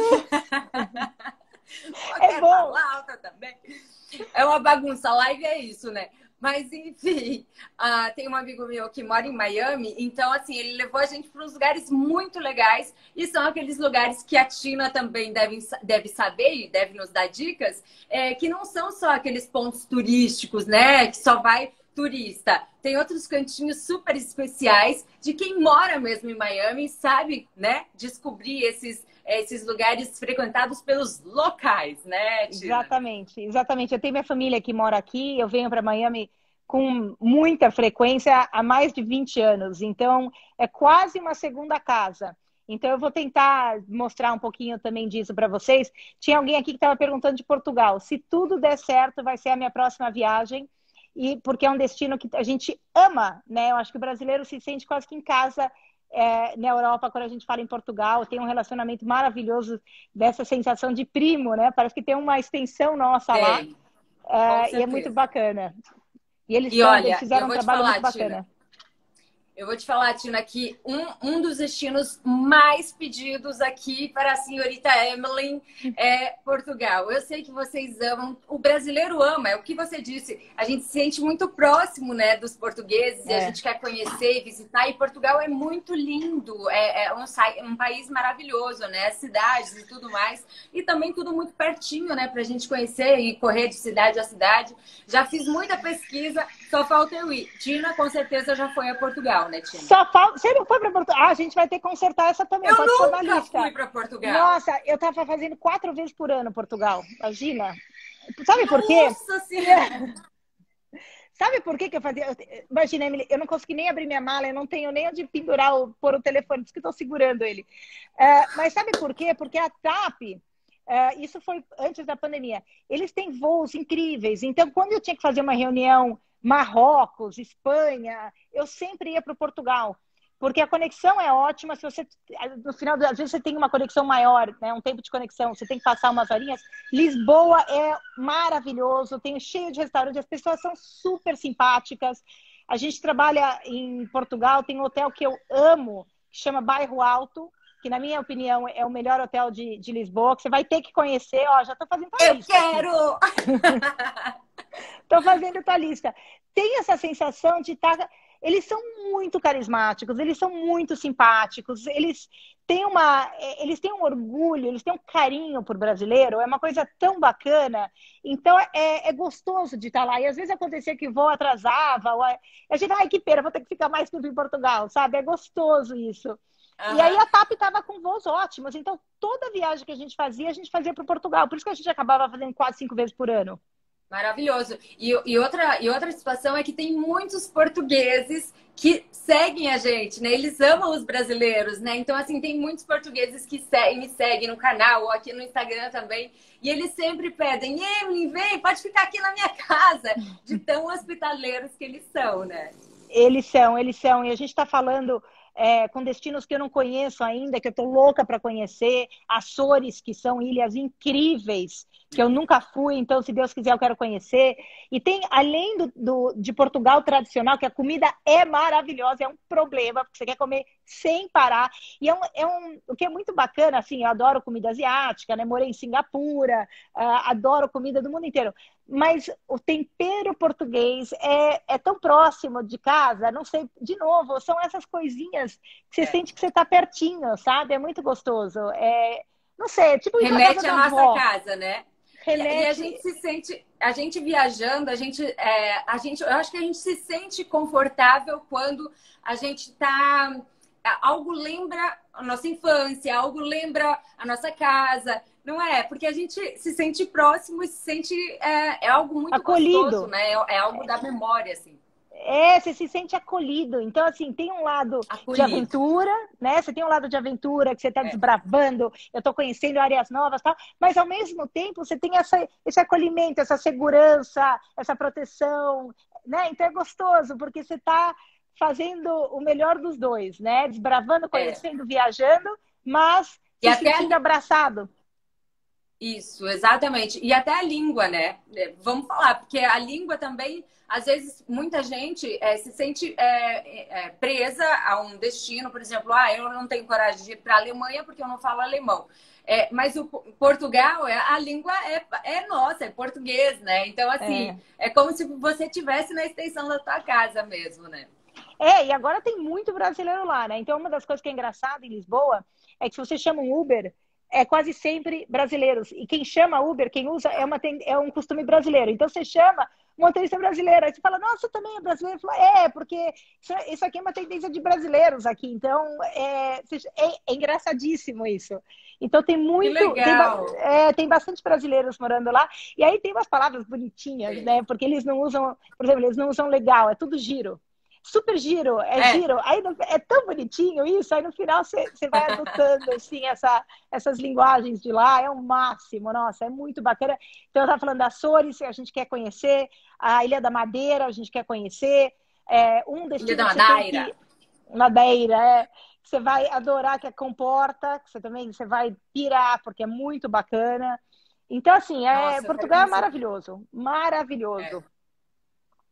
É bom. Falar, outra também. É uma bagunça. A live é isso, né? Mas, enfim, uh, tem um amigo meu que mora em Miami, então, assim, ele levou a gente para uns lugares muito legais, e são aqueles lugares que a Tina também deve, deve saber e deve nos dar dicas, é, que não são só aqueles pontos turísticos, né, que só vai turista. Tem outros cantinhos super especiais de quem mora mesmo em Miami e sabe, né, descobrir esses... esses lugares frequentados pelos locais, né, Tina? Exatamente, exatamente. Eu tenho minha família que mora aqui, eu venho para Miami com muita frequência há mais de vinte anos, então é quase uma segunda casa. Então eu vou tentar mostrar um pouquinho também disso para vocês. Tinha alguém aqui que estava perguntando de Portugal. Se tudo der certo, vai ser a minha próxima viagem, e porque é um destino que a gente ama, né? Eu acho que o brasileiro se sente quase que em casa. É, na Europa, quando a gente fala em Portugal, tem um relacionamento maravilhoso dessa sensação de primo, né? Parece que tem uma extensão nossa é, lá. É, e é muito bacana. E eles, e são, olha, eles fizeram um trabalho falar, muito bacana. Tina, Eu vou te falar, Tina, que um, um dos destinos mais pedidos aqui para a senhorita Emily é Portugal. Eu sei que vocês amam, o brasileiro ama, é o que você disse. A gente se sente muito próximo, né, dos portugueses é. e a gente quer conhecer e visitar. E Portugal é muito lindo, é, é um, um país maravilhoso, né? As cidades e tudo mais. E também tudo muito pertinho, né, para a gente conhecer e correr de cidade a cidade. Já fiz muita pesquisa, só falta eu ir. Tina, com certeza, já foi a Portugal. Né, Só falta... Você não foi para Portugal? Ah, a gente vai ter que consertar essa também. Eu Pode nunca fui para Portugal. Nossa, eu tava fazendo quatro vezes por ano Portugal. Imagina. Sabe por quê? Nossa Senhora! Sabe por quê que eu fazia? Imagina, Emily, eu não consegui nem abrir minha mala, eu não tenho nem onde pendurar, o, pôr o telefone, por isso que estou segurando ele. Uh, mas sabe por quê? Porque a TAP, uh, isso foi antes da pandemia, eles têm voos incríveis. Então, quando eu tinha que fazer uma reunião Marrocos, Espanha, eu sempre ia para o Portugal, porque a conexão é ótima. Se você, no final, às vezes você tem uma conexão maior, né, um tempo de conexão, você tem que passar umas horinhas. Lisboa é maravilhoso, tem cheio de restaurantes, as pessoas são super simpáticas. A gente trabalha em Portugal, tem um hotel que eu amo, que chama Bairro Alto, que na minha opinião é o melhor hotel de, de Lisboa, que você vai ter que conhecer. Ó, já estou fazendo tua eu lista. Eu quero! Estou fazendo tua lista. Tem essa sensação de estar... Tá... Eles são muito carismáticos, eles são muito simpáticos, eles têm, uma... eles têm um orgulho, eles têm um carinho por brasileiro, é uma coisa tão bacana. Então, é, é gostoso de estar lá. E às vezes acontecia que o voo atrasava, ou a... a gente, ai, que pena, vou ter que ficar mais tempo em Portugal, sabe? É gostoso isso. Uhum. E aí a TAP estava com voos ótimos, então toda viagem que a gente fazia, a gente fazia para Portugal. Por isso que a gente acabava fazendo quase cinco vezes por ano. Maravilhoso. E, e, outra, e outra situação é que tem muitos portugueses que seguem a gente, né? Eles amam os brasileiros, né? Então, assim, tem muitos portugueses que seguem, me seguem no canal ou aqui no Instagram também. E eles sempre pedem, Emily, vem, pode ficar aqui na minha casa. De tão hospitaleiros que eles são, né? Eles são, eles são. E a gente está falando... É, com destinos que eu não conheço ainda, que eu tô louca para conhecer. Açores, que são ilhas incríveis, que eu nunca fui, então, se Deus quiser, eu quero conhecer. E tem, além do, do, de Portugal tradicional, que a comida é maravilhosa, é um problema, porque você quer comer sem parar. E é um, é um o que é muito bacana, assim, eu adoro comida asiática, né? Morei em Singapura, uh, adoro comida do mundo inteiro. Mas o tempero português é, é tão próximo de casa, não sei, de novo, são essas coisinhas que você é. sente que você está pertinho, sabe? É muito gostoso. É, não sei, é tipo ir pra remete casa à da nossa avó. casa, né? Remete... E a gente se sente, a gente viajando, a gente, é, a gente, eu acho que a gente se sente confortável quando a gente tá, algo lembra a nossa infância, algo lembra a nossa casa. Não é? Porque a gente se sente próximo e se sente... É, é algo muito acolhido. Gostoso, né? É, é algo da memória, assim. É, você se sente acolhido. Então, assim, tem um lado acolhido. De aventura, né? Você tem um lado de aventura que você está é. desbravando, eu estou conhecendo áreas novas e tal, mas ao mesmo tempo você tem essa, esse acolhimento, essa segurança, essa proteção, né? Então é gostoso, porque você está fazendo o melhor dos dois, né? Desbravando, conhecendo, é. viajando, mas e se sentindo a... abraçado. Isso, exatamente. E até a língua, né? Vamos falar, porque a língua também, às vezes, muita gente é, se sente é, é, presa a um destino. Por exemplo, ah, eu não tenho coragem de ir para a Alemanha porque eu não falo alemão. É, mas o Portugal, a língua é, é nossa, é português, né? Então, assim, é. é como se você estivesse na extensão da tua casa mesmo, né? É, e agora tem muito brasileiro lá, né? Então, uma das coisas que é engraçada em Lisboa é que se você chama um Uber... é quase sempre brasileiros. E quem chama Uber, quem usa, é, uma, é um costume brasileiro. Então, você chama um motorista brasileiro. Aí você fala, nossa, você também é brasileiro? Fala, é, porque isso, isso aqui é uma tendência de brasileiros aqui. Então, é, é, é engraçadíssimo isso. Então, tem muito... Que legal. Tem, é, tem bastante brasileiros morando lá. E aí tem umas palavras bonitinhas, Sim. né? Porque eles não usam... Por exemplo, eles não usam legal. É tudo giro. Super giro, é, é. giro. Aí é tão bonitinho isso, aí no final você, você vai adotando assim, essa, essas linguagens de lá, é o máximo, nossa, é muito bacana. Então eu estava falando da Açores, a gente quer conhecer, a Ilha da Madeira, a gente quer conhecer, é, um destino... Ilha da Madeira. Que... Madeira, é. Você vai adorar, que é Comporta, que você também você vai pirar, porque é muito bacana. Então, assim, é, nossa, Portugal é maravilhoso, maravilhoso. É.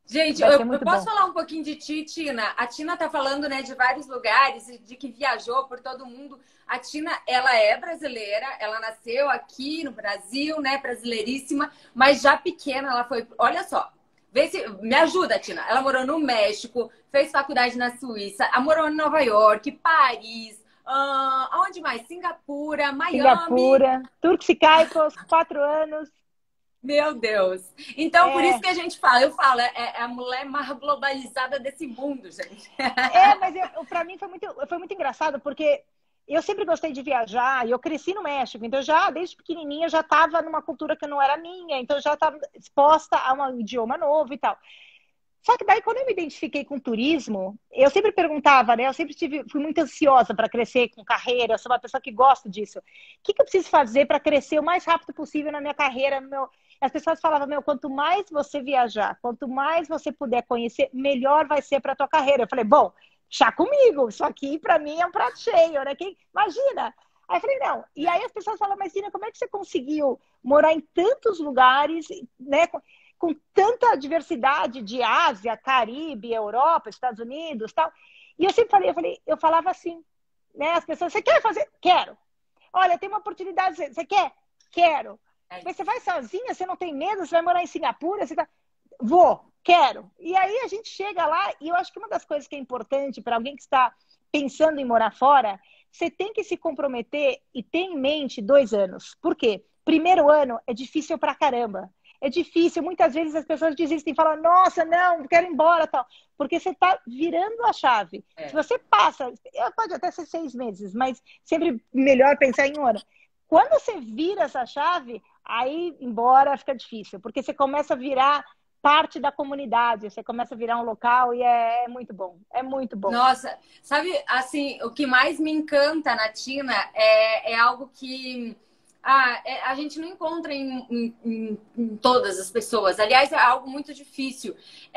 Gente, Vai eu, ser eu muito posso bom. falar um pouquinho de ti, Tina? A Tina tá falando, né, de vários lugares, e de que viajou por todo mundo. A Tina, ela é brasileira, ela nasceu aqui no Brasil, né, brasileiríssima, mas já pequena ela foi... Olha só, vê se... me ajuda, Tina. Ela morou no México, fez faculdade na Suíça, morou em Nova York, Paris, ah, aonde mais? Singapura, Miami... Singapura, Turks e Caicos, quatro anos. Meu Deus. Então, por isso É, que a gente fala, eu falo, é, é a mulher mais globalizada desse mundo, gente. é, mas eu, para mim foi muito, foi muito engraçado, porque eu sempre gostei de viajar, e eu cresci no México, então já, desde pequenininha, eu já estava numa cultura que não era minha, então eu já estava exposta a um idioma novo e tal. Só que daí, quando eu me identifiquei com turismo, eu sempre perguntava, né? Eu sempre tive, fui muito ansiosa para crescer com carreira, eu sou uma pessoa que gosta disso. O que, que eu preciso fazer para crescer o mais rápido possível na minha carreira? No meu... As pessoas falavam, meu, quanto mais você viajar, quanto mais você puder conhecer, melhor vai ser para a tua carreira. Eu falei, bom, chá comigo, isso aqui para mim é um prato cheio, né? Quem... Imagina! Aí eu falei, não. E aí as pessoas falam, mas Dina, como é que você conseguiu morar em tantos lugares, né? Com tanta diversidade de Ásia, Caribe, Europa, Estados Unidos, tal. E eu sempre falei, eu falei, eu falava assim, né? As pessoas, você quer fazer? Quero. Olha, tem uma oportunidade, você quer? Quero. Mas você vai sozinha, você não tem medo, você vai morar em Singapura, você tá... Vou, quero. E aí a gente chega lá, e eu acho que uma das coisas que é importante para alguém que está pensando em morar fora, você tem que se comprometer e ter em mente dois anos. Por quê? Primeiro ano é difícil pra caramba. É difícil, muitas vezes as pessoas desistem e falam, nossa, não, quero ir embora, tal. Porque você está virando a chave. É. Se você passa, pode até ser seis meses, mas sempre melhor pensar em um ano. Quando você vira essa chave, aí embora fica difícil, porque você começa a virar parte da comunidade, você começa a virar um local e é, é muito bom, é muito bom. Nossa, sabe, assim, o que mais me encanta na Tina é, é algo que... Ah, é, a gente não encontra em, em, em, em todas as pessoas. Aliás, é algo muito difícil.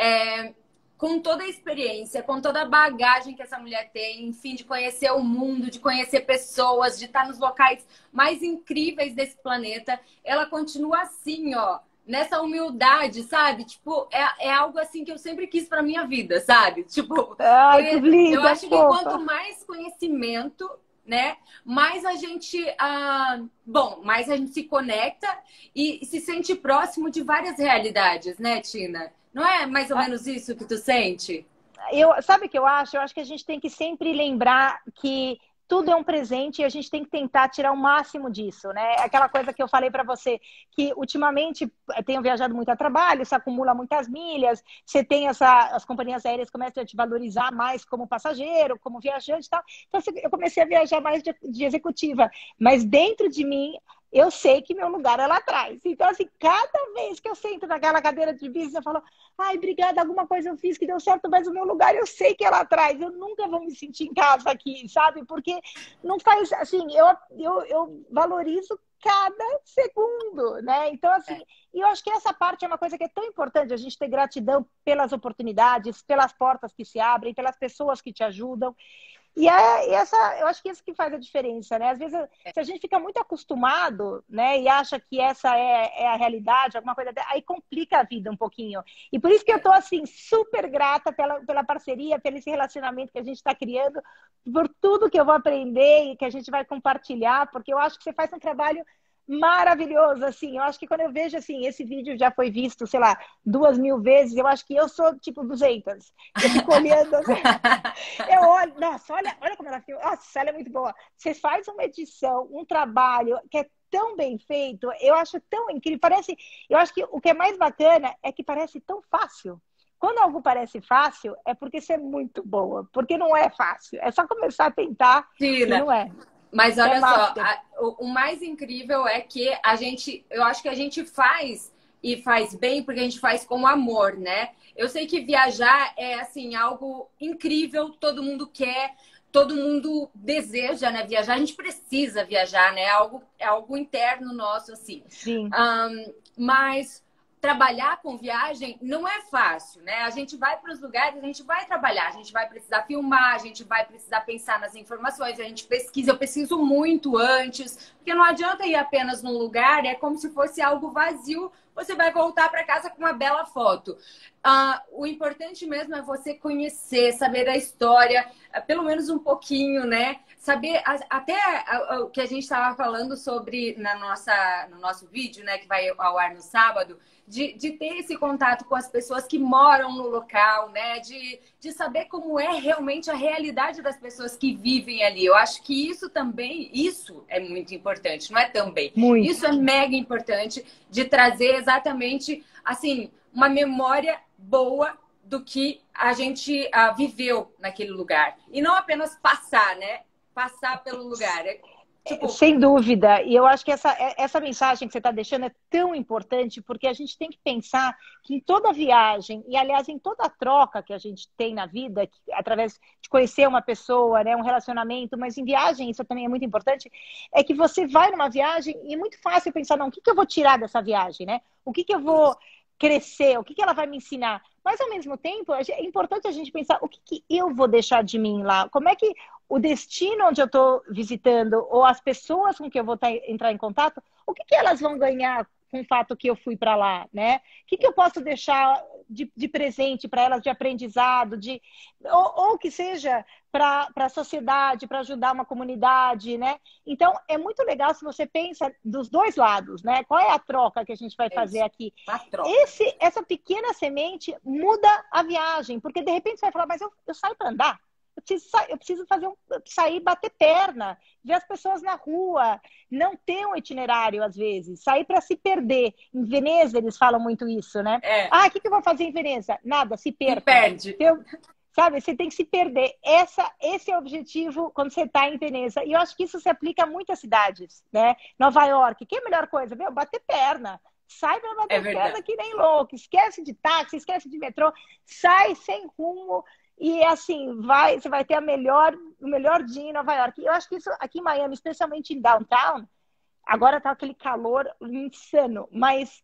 É, com toda a experiência, com toda a bagagem que essa mulher tem, enfim, de conhecer o mundo, de conhecer pessoas, de estar nos locais mais incríveis desse planeta, ela continua assim, ó, nessa humildade, sabe? Tipo, é, é algo assim que eu sempre quis pra minha vida, sabe? Tipo, Ai, que linda, eu acho que fofa. quanto mais conhecimento, né? Mais a gente, ah, bom, mais a gente se conecta e se sente próximo de várias realidades, né, Tina? Não é mais ou menos isso que tu sente? Eu, sabe o que eu acho? Eu acho que a gente tem que sempre lembrar que tudo é um presente e a gente tem que tentar tirar o máximo disso, né? Aquela coisa que eu falei para você, que ultimamente tenho viajado muito a trabalho, você acumula muitas milhas, você tem essa, as companhias aéreas começam a te valorizar mais como passageiro, como viajante e tal. Então eu comecei a viajar mais de, de executiva, mas dentro de mim eu sei que meu lugar é lá atrás. Então, assim, cada vez que eu sento naquela cadeira de business, eu falo, ai, obrigada, alguma coisa eu fiz que deu certo, mas o meu lugar eu sei que é lá atrás. Eu nunca vou me sentir em casa aqui, sabe? Porque não faz, assim, eu, eu, eu valorizo cada segundo, né? Então, assim, é. eu acho que essa parte é uma coisa que é tão importante, a gente ter gratidão pelas oportunidades, pelas portas que se abrem, pelas pessoas que te ajudam. E é essa, eu acho que isso que faz a diferença, né? Às vezes, se a gente fica muito acostumado, né, e acha que essa é, é a realidade, alguma coisa, aí complica a vida um pouquinho. E por isso que eu tô, assim, super grata pela, pela parceria, pelo esse relacionamento que a gente está criando, por tudo que eu vou aprender e que a gente vai compartilhar, porque eu acho que você faz um trabalho maravilhoso, assim, eu acho que quando eu vejo, assim, esse vídeo já foi visto, sei lá, duas mil vezes, eu acho que eu sou, tipo, duzentas. Eu fico olhando, assim, eu olho, nossa, olha, olha como ela filma, nossa, ela é muito boa. Você faz uma edição, um trabalho que é tão bem feito, eu acho tão incrível, parece, eu acho que o que é mais bacana é que parece tão fácil. Quando algo parece fácil, é porque você é muito boa, porque não é fácil, é só começar a tentar Tira. E não é. Mas olha é só, a, o, o mais incrível é que a gente, eu acho que a gente faz e faz bem porque a gente faz com amor, né? Eu sei que viajar é, assim, algo incrível, todo mundo quer, todo mundo deseja, né? Viajar, a gente precisa viajar, né? É algo, é algo interno nosso, assim. Sim. Um, mas... trabalhar com viagem não é fácil, né? A gente vai para os lugares, a gente vai trabalhar, a gente vai precisar filmar, a gente vai precisar pensar nas informações, a gente pesquisa, eu pesquiso muito antes, porque não adianta ir apenas num lugar, é como se fosse algo vazio, você vai voltar para casa com uma bela foto. Ah, o importante mesmo é você conhecer, saber da história, pelo menos um pouquinho, né? Saber até o que a gente estava falando sobre na nossa, no nosso vídeo, né, que vai ao ar no sábado, de, de ter esse contato com as pessoas que moram no local, né? De, de saber como é realmente a realidade das pessoas que vivem ali. Eu acho que isso também, isso é muito importante, não é também. Muito. Isso é mega importante de trazer exatamente, assim, uma memória boa do que a gente uh, viveu naquele lugar. E não apenas passar, né? Passar pelo lugar. É, tipo... Sem dúvida. E eu acho que essa, essa mensagem que você está deixando é tão importante, porque a gente tem que pensar que em toda viagem, e aliás em toda troca que a gente tem na vida, que, através de conhecer uma pessoa, né, um relacionamento, mas em viagem isso também é muito importante, é que você vai numa viagem e é muito fácil pensar, não, o que, que eu vou tirar dessa viagem, né? O que, que eu vou crescer, o que, que ela vai me ensinar? Mas, ao mesmo tempo, é importante a gente pensar o que, que eu vou deixar de mim lá. Como é que o destino onde eu estou visitando ou as pessoas com que eu vou tá, entrar em contato, o que, que elas vão ganhar com o fato que eu fui para lá, né? O que, que eu posso deixar de, de presente para elas, de aprendizado, de, ou, ou que seja para a sociedade, para ajudar uma comunidade, né? Então, é muito legal se você pensa dos dois lados, né? Qual é a troca que a gente vai fazer Isso, aqui? troca. Esse, essa pequena semente muda a viagem, porque de repente você vai falar, mas eu, eu saio para andar. Eu preciso, eu preciso fazer um, sair, bater perna, ver as pessoas na rua, não ter um itinerário às vezes, sair para se perder. Em Veneza eles falam muito isso, né? É. Ah, o que, que eu vou fazer em Veneza? Nada, se perca. Se perde. Eu, sabe, você tem que se perder. Essa, esse é o objetivo quando você está em Veneza. E eu acho que isso se aplica a muitas cidades, né? Nova York, que é a melhor coisa? Meu, bater perna. Sai para bater É perna que nem louco. Esquece de táxi, esquece de metrô. Sai sem rumo. E assim, vai, você vai ter a melhor, o melhor dia em Nova York. E eu acho que isso aqui em Miami, especialmente em downtown, agora tá aquele calor insano, mas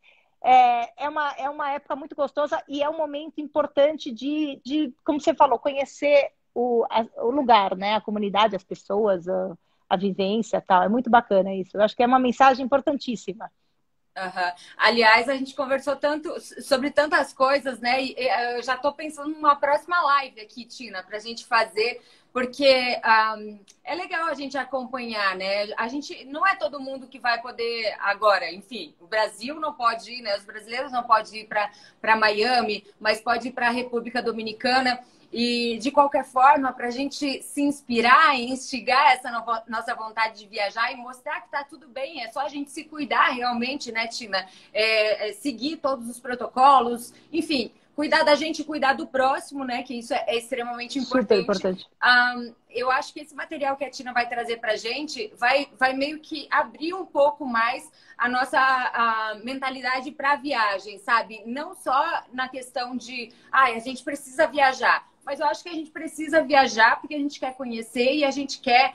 é, é, uma, é uma época muito gostosa e é um momento importante de, de como você falou, conhecer o, a, o lugar, né? A comunidade, as pessoas, a, a vivência e tal. É muito bacana isso. Eu acho que é uma mensagem importantíssima. Uhum. Aliás, a gente conversou tanto sobre tantas coisas, né? E eu já estou pensando numa próxima live aqui, Tina, para a gente fazer, porque um, é legal a gente acompanhar, né? A gente não é todo mundo que vai poder agora, enfim, o Brasil não pode ir, né? Os brasileiros não podem ir para Miami, mas pode ir para a República Dominicana. E, de qualquer forma, para a gente se inspirar e instigar essa no- nossa vontade de viajar e mostrar que tá tudo bem, é só a gente se cuidar realmente, né, Tina? É, é, seguir todos os protocolos, enfim, cuidar da gente e cuidar do próximo, né? Que isso é, é extremamente importante. Super importante. Um, eu acho que esse material que a Tina vai trazer pra gente vai, vai meio que abrir um pouco mais a nossa a mentalidade para a viagem, sabe? Não só na questão de, ah, a gente precisa viajar, mas eu acho que a gente precisa viajar porque a gente quer conhecer e a gente quer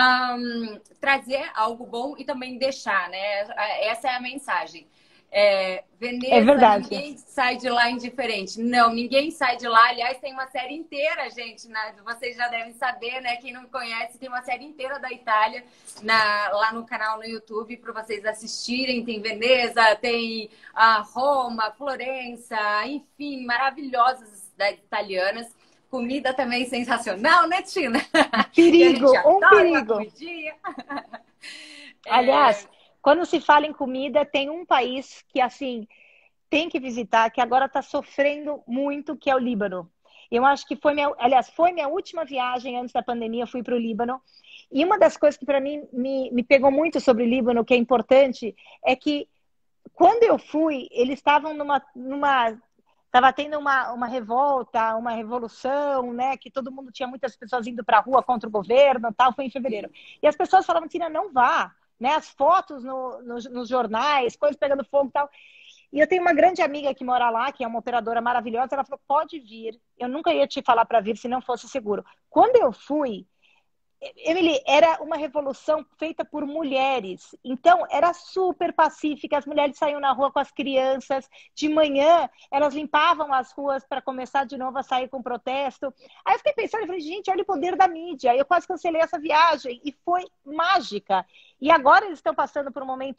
um, trazer algo bom e também deixar, né? Essa é a mensagem. É, Veneza, É verdade. ninguém sai de lá indiferente. Não, ninguém sai de lá. Aliás, tem uma série inteira, gente. Né? Vocês já devem saber, né? Quem não conhece, tem uma série inteira da Itália na, lá no canal no YouTube para vocês assistirem. Tem Veneza, tem a Roma, Florença, enfim, maravilhosas cidades italianas. Comida também sensacional, né, Tina? Perigo, E a gente um adora uma perigo. comidinha. Aliás, quando se fala em comida, tem um país que, assim, tem que visitar, que agora está sofrendo muito, que é o Líbano. Eu acho que foi minha, aliás, foi minha última viagem antes da pandemia, eu fui para o Líbano. E uma das coisas que para mim me, me pegou muito sobre o Líbano, que é importante, é que quando eu fui, eles estavam numa, numa estava tendo uma, uma revolta, uma revolução, né? Que todo mundo tinha muitas pessoas indo para a rua contra o governo, tal. Foi em fevereiro. E as pessoas falavam, Tina, não vá, né? As fotos no, no, nos jornais, coisas pegando fogo, e tal. E eu tenho uma grande amiga que mora lá, que é uma operadora maravilhosa. Ela falou, pode vir. Eu nunca ia te falar para vir se não fosse seguro. Quando eu fui, Emily, era uma revolução feita por mulheres. Então, era super pacífica. As mulheres saíam na rua com as crianças. De manhã, elas limpavam as ruas para começar de novo a sair com protesto. Aí eu fiquei pensando, eu falei, gente, olha o poder da mídia. Eu quase cancelei essa viagem e foi mágica. E agora eles estão passando por um momento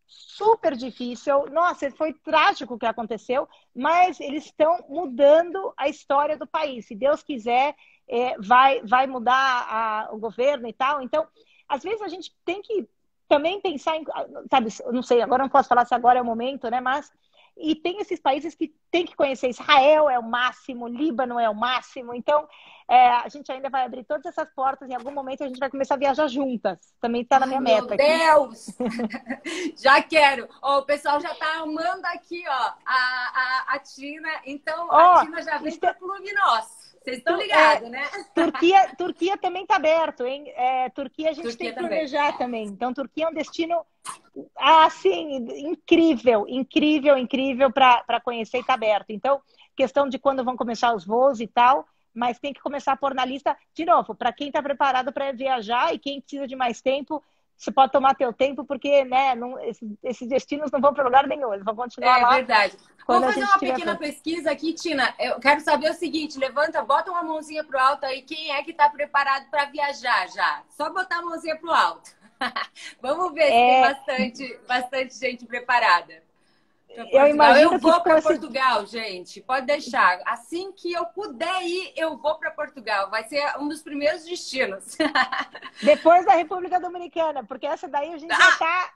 super difícil. Nossa, foi trágico o que aconteceu, mas eles estão mudando a história do país. Se Deus quiser, é, vai, vai mudar a, o governo e tal. Então, às vezes a gente tem que também pensar em, sabe, não sei, agora não posso falar se agora é o momento, né? Mas e tem esses países que tem que conhecer. Israel é o máximo, Líbano é o máximo. Então, é, a gente ainda vai abrir todas essas portas. Em algum momento a gente vai começar a viajar juntas. Também está na minha Ai, meta. Meu Deus! Já quero. Ó, o pessoal já está amando aqui, ó, a, a, a Tina. Então, Oh, a Tina já vem isso- para o clube nosso. Vocês estão Tu- ligados, é, né? Turquia, Turquia também está aberto, hein? É, Turquia a gente Turquia tem que também. planejar também. Então, Turquia é um destino assim, incrível, incrível, incrível para conhecer e está aberto. Então, questão de quando vão começar os voos e tal, mas tem que começar a pôr na lista, de novo, para quem está preparado para viajar e quem precisa de mais tempo, você pode tomar teu tempo, porque né, não, esses, esses destinos não vão para lugar nenhum, eles vão continuar É lá. verdade. Quando Vamos a fazer gente uma tiver pequena pronto. pesquisa aqui, Tina. Eu quero saber o seguinte: levanta, bota uma mãozinha pro alto aí. Quem é que está preparado para viajar já? Só botar a mãozinha pro alto. Vamos ver se tem É, bastante, bastante gente preparada. Pra eu Portugal. imagino Eu que vou para fosse. Portugal, gente. Pode deixar. Assim que eu puder ir, eu vou para Portugal. Vai ser um dos primeiros destinos. Depois da República Dominicana, porque essa daí a gente já está.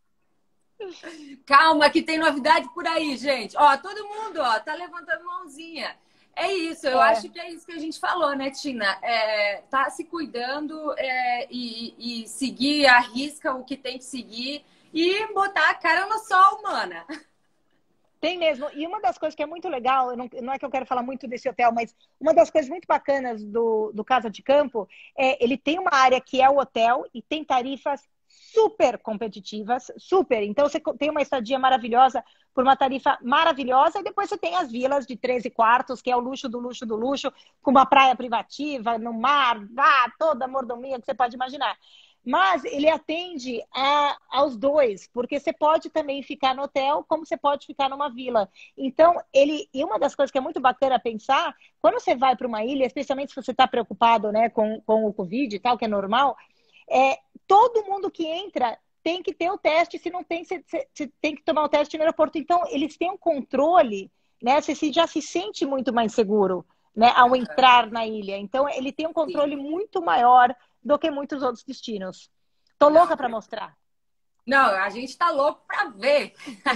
Calma, que tem novidade por aí, gente. Ó, todo mundo, ó, tá levantando mãozinha. É isso, eu É. acho que é isso que a gente falou, né, Tina? É, tá se cuidando é, e, e seguir a risca o que tem que seguir e botar a cara no sol, mana. Tem mesmo. E uma das coisas que é muito legal, eu não, não é que eu quero falar muito desse hotel, mas uma das coisas muito bacanas do, do Casa de Campo é ele tem uma área que é o hotel e tem tarifas super competitivas, super. Então você tem uma estadia maravilhosa por uma tarifa maravilhosa e depois você tem as vilas de treze quartos, que é o luxo do luxo do luxo, com uma praia privativa, no mar, ah, toda a mordomia que você pode imaginar. Mas ele atende a, aos dois, porque você pode também ficar no hotel, como você pode ficar numa vila. Então, ele e uma das coisas que é muito bacana pensar, quando você vai para uma ilha, especialmente se você está preocupado, né, com, com o Covid e tal, que é normal, é, todo mundo que entra tem que ter o teste, se não tem, você, você tem que tomar o teste no aeroporto. Então, eles têm um controle, né, você já se sente muito mais seguro, né, ao entrar na ilha. Então, ele tem um controle Sim. muito maior do que muitos outros destinos. Tô Não, louca para mostrar. Não, a gente tá louco para ver.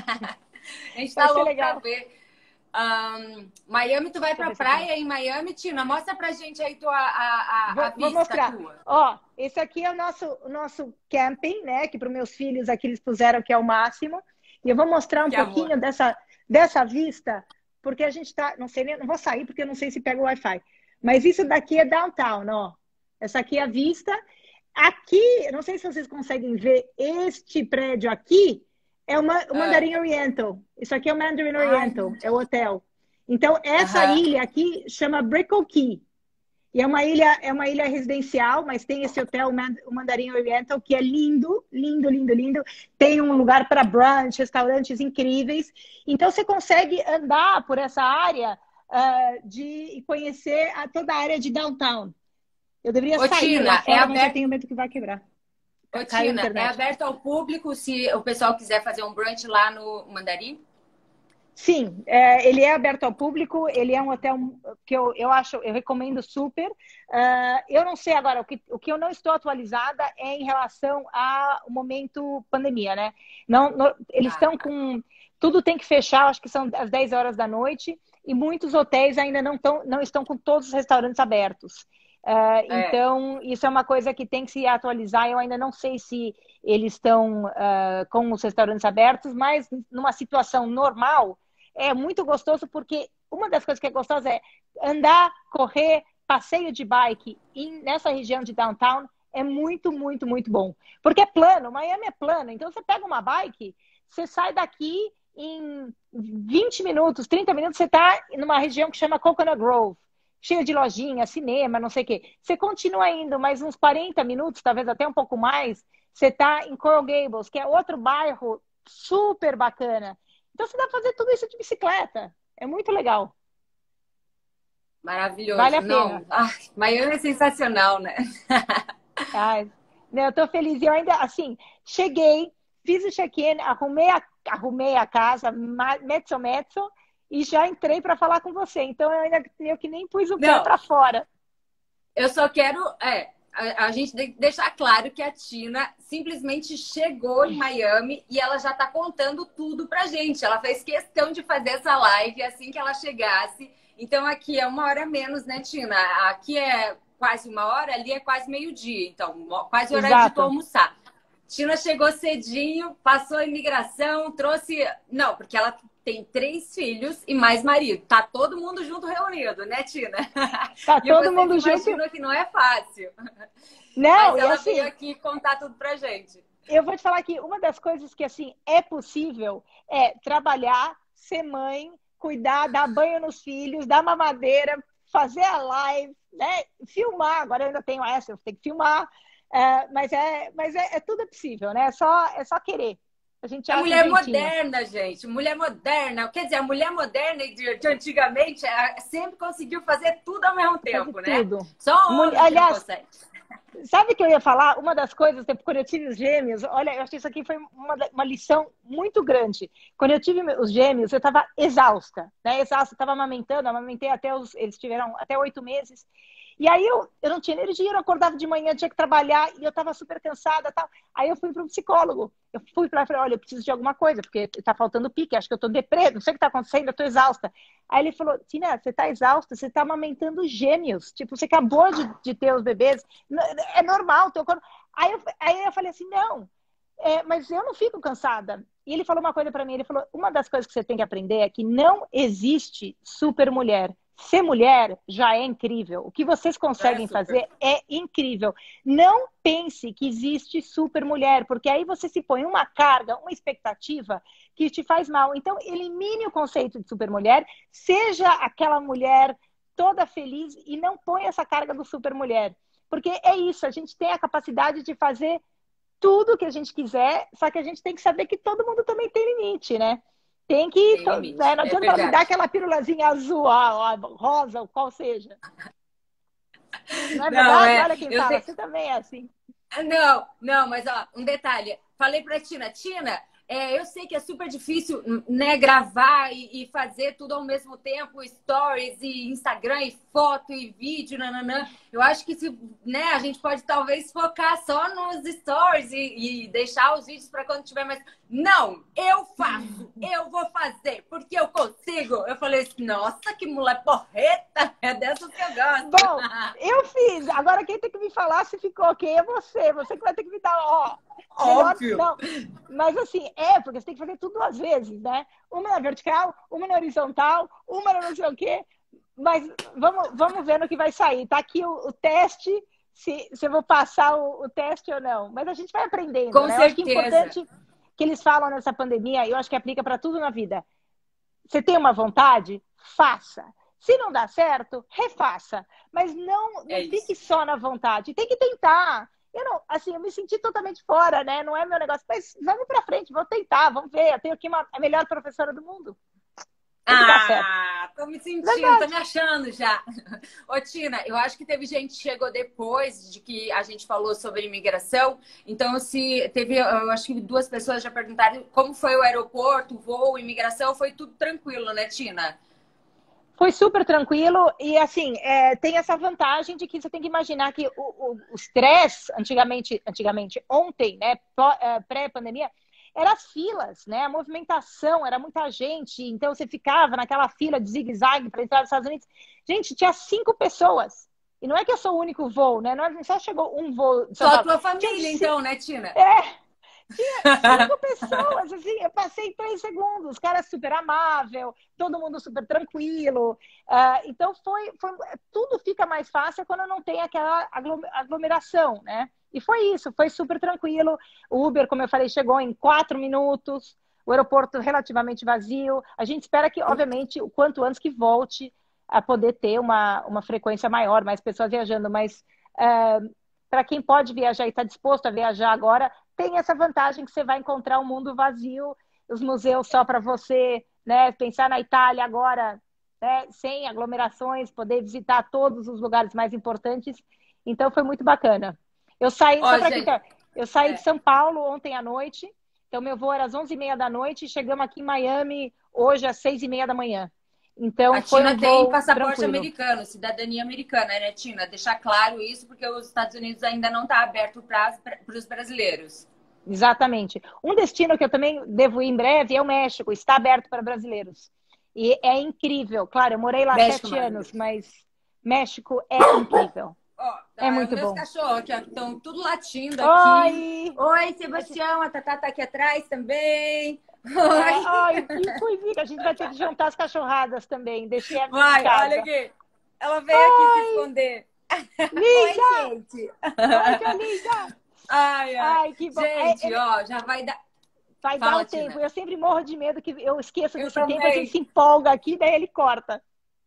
A gente Vai tá ser louco para legal. ver. Um, Miami, tu vai Deixa eu pra ver se eu tenho. praia em Miami, Tina? Mostra pra gente aí tua, a, a, a Vou, vou vista mostrar. tua. Ó, esse aqui é o nosso, o nosso camping, né? Que para os meus filhos aqui eles puseram que é o máximo. E eu vou mostrar um Que pouquinho amor. dessa, dessa vista, porque a gente tá. Não sei nem, não vou sair porque eu não sei se pega o Wi-Fi. Mas isso daqui é downtown, ó. Essa aqui é a vista. Aqui, não sei se vocês conseguem ver, este prédio aqui é uma, o Mandarin Ah, Oriental. Isso aqui é o Mandarin ai, Oriental, é o hotel. Então, essa aham. ilha aqui chama Brickell Key. E é uma ilha, é uma ilha residencial, mas tem esse hotel, o Mandarin Oriental, que é lindo, lindo, lindo, lindo. Tem um lugar para brunch, restaurantes incríveis. Então, você consegue andar por essa área uh, de, e conhecer a, toda a área de downtown. Eu deveria Ô, sair lá Tina, é fora, mas eu aberto, tenho medo que vai quebrar. ô, Caiu a Tina, é internet. aberto ao público se o pessoal quiser fazer um brunch lá no Mandarim? Sim, é, ele é aberto ao público, ele é um hotel que eu, eu acho, eu recomendo super. Uh, eu não sei agora, o que, o que eu não estou atualizada é em relação ao momento pandemia, né? Não, não, eles Ah, estão com. Tudo tem que fechar, acho que são as dez horas da noite, e muitos hotéis ainda não, tão, não estão com todos os restaurantes abertos. Uh, é. então, isso é uma coisa que tem que se atualizar. Eu ainda não sei se eles estão uh, com os restaurantes abertos, mas numa situação normal, é muito gostoso, porque uma das coisas que é gostosa é andar, correr, passeio de bike em, nessa região de downtown é muito, muito, muito bom. Porque é plano, Miami é plano. Então, você pega uma bike, você sai daqui em vinte minutos, trinta minutos, você está numa região que chama Coconut Grove, cheia de lojinha, cinema, não sei o quê. Você continua indo mais uns quarenta minutos, talvez até um pouco mais, você está em Coral Gables, que é outro bairro super bacana. Então, você dá para fazer tudo isso de bicicleta. É muito legal. Maravilhoso. Vale a Não, pena. ah, Miami é sensacional, né? Ai, eu tô feliz. E eu ainda, assim, cheguei, fiz o check-in, arrumei a, arrumei a casa, mezzo mezzo, e já entrei para falar com você. Então, eu ainda meio que nem pus o pé para fora. Eu só quero... É, a, a gente tem que deixar claro que a Tina simplesmente chegou em Miami e ela já está contando tudo pra gente. Ela fez questão de fazer essa live assim que ela chegasse. Então, aqui é uma hora menos, né, Tina? Aqui é quase uma hora, ali é quase meio-dia. Então, quase hora Exato. de tu almoçar. Tina chegou cedinho, passou a imigração, trouxe... Não, porque ela tem três filhos e mais marido. Tá todo mundo junto reunido, né, Tina? Tá todo mundo junto. Imagina que não é fácil. Não, Mas ela assim, veio aqui contar tudo pra gente. Eu vou te falar que uma das coisas que, assim, é possível é trabalhar, ser mãe, cuidar, dar banho nos filhos, dar mamadeira, fazer a live, né? Filmar. Agora eu ainda tenho essa, eu tenho que filmar. É, mas é, mas é, é tudo possível, né? É só, é só querer. A gente é mulher moderna, gente. Mulher moderna. Quer dizer, a mulher moderna de, de antigamente sempre conseguiu fazer tudo ao mesmo tempo, fazer né? Tudo. Só homem Aliás, não consegue. Sabe o que eu ia falar? Uma das coisas, quando eu tive os gêmeos, olha, eu acho que isso aqui foi uma, uma lição muito grande. Quando eu tive os gêmeos, eu estava exausta, né? Exausta, estava amamentando, amamentei até os, eles tiveram até oito meses. E aí eu, eu não tinha energia, eu não acordava de manhã, tinha que trabalhar e eu estava super cansada, tal. Aí eu fui para um psicólogo. Eu fui para lá e falei, olha, eu preciso de alguma coisa, porque está faltando pique, acho que eu estou deprê, não sei o que está acontecendo, eu estou exausta. Aí ele falou, Tina, você está exausta, você está amamentando gêmeos. Tipo, você acabou de, de ter os bebês, é normal. Teu corpo... aí, eu, aí eu falei assim, não, é, mas eu não fico cansada. E ele falou uma coisa para mim, ele falou, uma das coisas que você tem que aprender é que não existe super mulher. Ser mulher já é incrível. O que vocês conseguem é fazer é incrível. Não pense que existe super mulher, porque aí você se põe uma carga, uma expectativa que te faz mal. Então, elimine o conceito de super mulher, seja aquela mulher toda feliz e não ponha essa carga do super mulher. Porque é isso, a gente tem a capacidade de fazer tudo que a gente quiser, só que a gente tem que saber que todo mundo também tem limite, né? Tem que... Tem né? Não adianta é ela me dar aquela pirulazinha azul, ó, ó, rosa, qual seja. Não é verdade? Não, é... Olha quem fala, sei... você também é assim. Não, não, mas ó, um detalhe. Falei pra Tina, Tina, é, eu sei que é super difícil, né, gravar e, e fazer tudo ao mesmo tempo, stories e Instagram e foto e vídeo, nananã. Eu acho que se, né, a gente pode talvez focar só nos stories e, e deixar os vídeos para quando tiver mais... Não, eu faço, eu vou fazer, porque eu consigo. Eu falei assim, nossa, que mulher porreta, é dessas que eu gosto. Bom, eu fiz. Agora quem tem que me falar se ficou ok é você. Você que vai ter que me dar, ó... Óbvio. Melhor, não. Mas assim, é, porque você tem que fazer tudo duas vezes, né? Uma na vertical, uma na horizontal, uma na não sei o quê. Mas vamos, vamos ver no que vai sair. Tá aqui o, o teste, se, se eu vou passar o, o teste ou não. Mas a gente vai aprendendo, Com né? certeza. Eu acho que é importante que eles falam nessa pandemia, eu acho que aplica para tudo na vida. Você tem uma vontade? Faça. Se não dá certo, refaça. Mas não, não é fique só na vontade. Tem que tentar. Eu não, assim, eu me senti totalmente fora, né? Não é meu negócio. Mas vamos pra frente, vamos tentar, vamos ver. Eu tenho aqui uma, a melhor professora do mundo. Ah, tô me sentindo, Verdade. tô me achando já. Ô, Tina, eu acho que teve gente que chegou depois de que a gente falou sobre imigração. Então, se teve, eu acho que duas pessoas já perguntaram como foi o aeroporto, voo, imigração, foi tudo tranquilo, né, Tina? Foi super tranquilo e, assim, é, tem essa vantagem de que você tem que imaginar que o, o, o stress, antigamente, antigamente, ontem, né, pré-pandemia, eram as filas, né, a movimentação, era muita gente, então você ficava naquela fila de zigue-zague para entrar nos Estados Unidos. Gente, tinha cinco pessoas. E não é que eu sou o único voo, né, não é, só chegou um voo. Só a tua família, tinha, então, né, Tina? É. Tinha cinco pessoas, assim, eu passei três segundos, cara super amável, todo mundo super tranquilo. Uh, então, foi, foi, tudo fica mais fácil quando não tem aquela aglomeração, né? E foi isso, foi super tranquilo. O Uber, como eu falei, chegou em quatro minutos, o aeroporto relativamente vazio. A gente espera que, obviamente, o quanto antes que volte a poder ter uma, uma frequência maior, mais pessoas viajando, mas... Uh, para quem pode viajar e está disposto a viajar agora, tem essa vantagem que você vai encontrar um mundo vazio, os museus só para você, né, pensar na Itália agora, né, sem aglomerações, poder visitar todos os lugares mais importantes. Então, foi muito bacana. Eu saí, Ó, só pra gente, quem, eu saí é. de São Paulo ontem à noite, Então, meu voo era às onze e meia da noite e chegamos aqui em Miami hoje às seis e meia da manhã. Então, a foi Tina um tem voo passaporte tranquilo. americano, cidadania americana, né, Tina? Deixar claro isso, porque os Estados Unidos ainda não está aberto para os brasileiros. Exatamente. Um destino que eu também devo ir em breve é o México, está aberto para brasileiros. E é incrível. Claro, eu morei lá México, sete anos, mas México é incrível. Ó, É tá, muito meus bom. cachorros aqui, estão tudo latindo aqui. Oi! Oi, Sebastião, a Tatá tá aqui atrás também. É, Oi. ai, que coisinha. A gente vai ter que juntar as cachorradas também. Deixei a minha em Vai, casa. olha aqui. Ela veio aqui se esconder. Oi, Linda! gente. Oi, tia linda! Ai, ai. Ai, que bom. Gente, É, é, ó, já vai dar. vai Fala, dar o Tina. tempo. Eu sempre morro de medo que eu esqueço Eu desse tempo, a gente também. se empolga aqui, daí ele corta.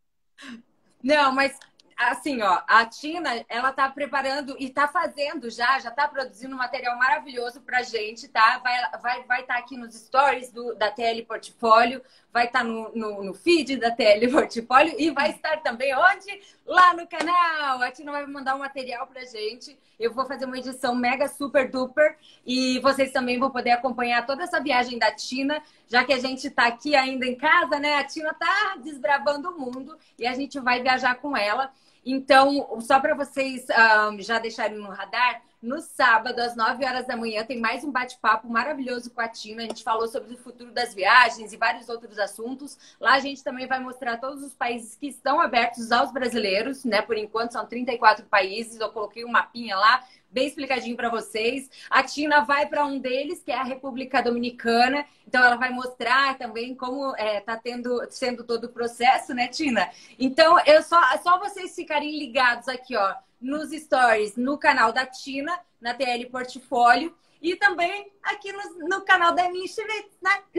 Não, mas assim, ó, a Tina, ela tá preparando e tá fazendo já, já tá produzindo um material maravilhoso pra gente, tá? Vai vai vai estar aqui nos stories do, da T L Portfólio, vai estar no, no, no feed da T L Portfólio e vai estar também onde? Lá no canal. A Tina vai mandar um material pra gente. Eu vou fazer uma edição mega super duper e vocês também vão poder acompanhar toda essa viagem da Tina, já que a gente tá aqui ainda em casa, né? A Tina tá desbravando o mundo e a gente vai viajar com ela. Então, só para vocês um, já deixarem no radar, no sábado, às nove horas da manhã, tem mais um bate-papo maravilhoso com a Tina. A gente falou sobre o futuro das viagens e vários outros assuntos. Lá a gente também vai mostrar todos os países que estão abertos aos brasileiros, né? Por enquanto, são trinta e quatro países. Eu coloquei um mapinha lá, bem explicadinho para vocês. A Tina vai para um deles, que é a República Dominicana. Então, ela vai mostrar também como é, tá tendo, sendo todo o processo, né, Tina? Então, eu só, só vocês ficarem ligados aqui, ó, nos stories, no canal da Tina, na T L Portfólio, e também aqui no, no canal da Emily Schmitz,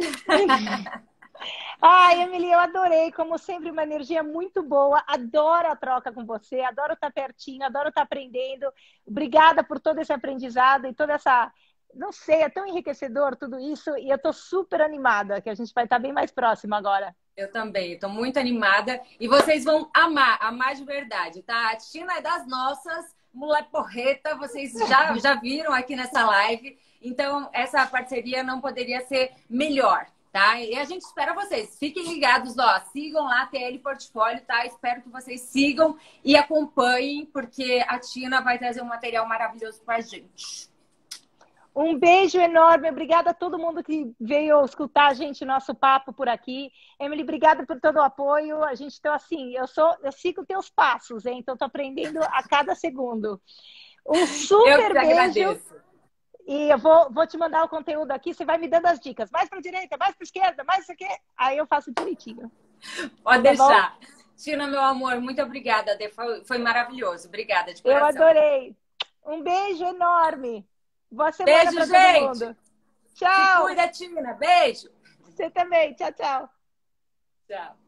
né? Ai, Emily, eu adorei, como sempre, uma energia muito boa. Adoro a troca com você, adoro estar pertinho, adoro estar aprendendo. Obrigada por todo esse aprendizado e toda essa... Não sei, é tão enriquecedor tudo isso e eu tô super animada, que a gente vai estar bem mais próximo agora. Eu também, estou muito animada e vocês vão amar, amar de verdade, tá? A Tina é das nossas, mulher porreta, vocês já, já viram aqui nessa live, então essa parceria não poderia ser melhor, tá? E a gente espera vocês, fiquem ligados, ó, sigam lá a T L Portfólio, tá? Espero que vocês sigam e acompanhem, porque a Tina vai trazer um material maravilhoso pra gente. Um beijo enorme, obrigada a todo mundo que veio escutar a gente, nosso papo por aqui. Emily, obrigada por todo o apoio. A gente tá assim, eu sou, eu sigo teus passos, hein? Então tô aprendendo a cada segundo. Um super eu te beijo. Agradeço. E eu vou, vou te mandar o conteúdo aqui, você vai me dando as dicas. Mais para direita, mais para esquerda, mais isso aqui. Aí eu faço direitinho. Pode tá deixar. Bom? Tina, meu amor, muito obrigada. Foi, foi maravilhoso. Obrigada de coração. Eu adorei. Um beijo enorme. Boa semana para todo mundo. Tchau. Se cuida, Tina. Beijo. Você também. Tchau, tchau. Tchau.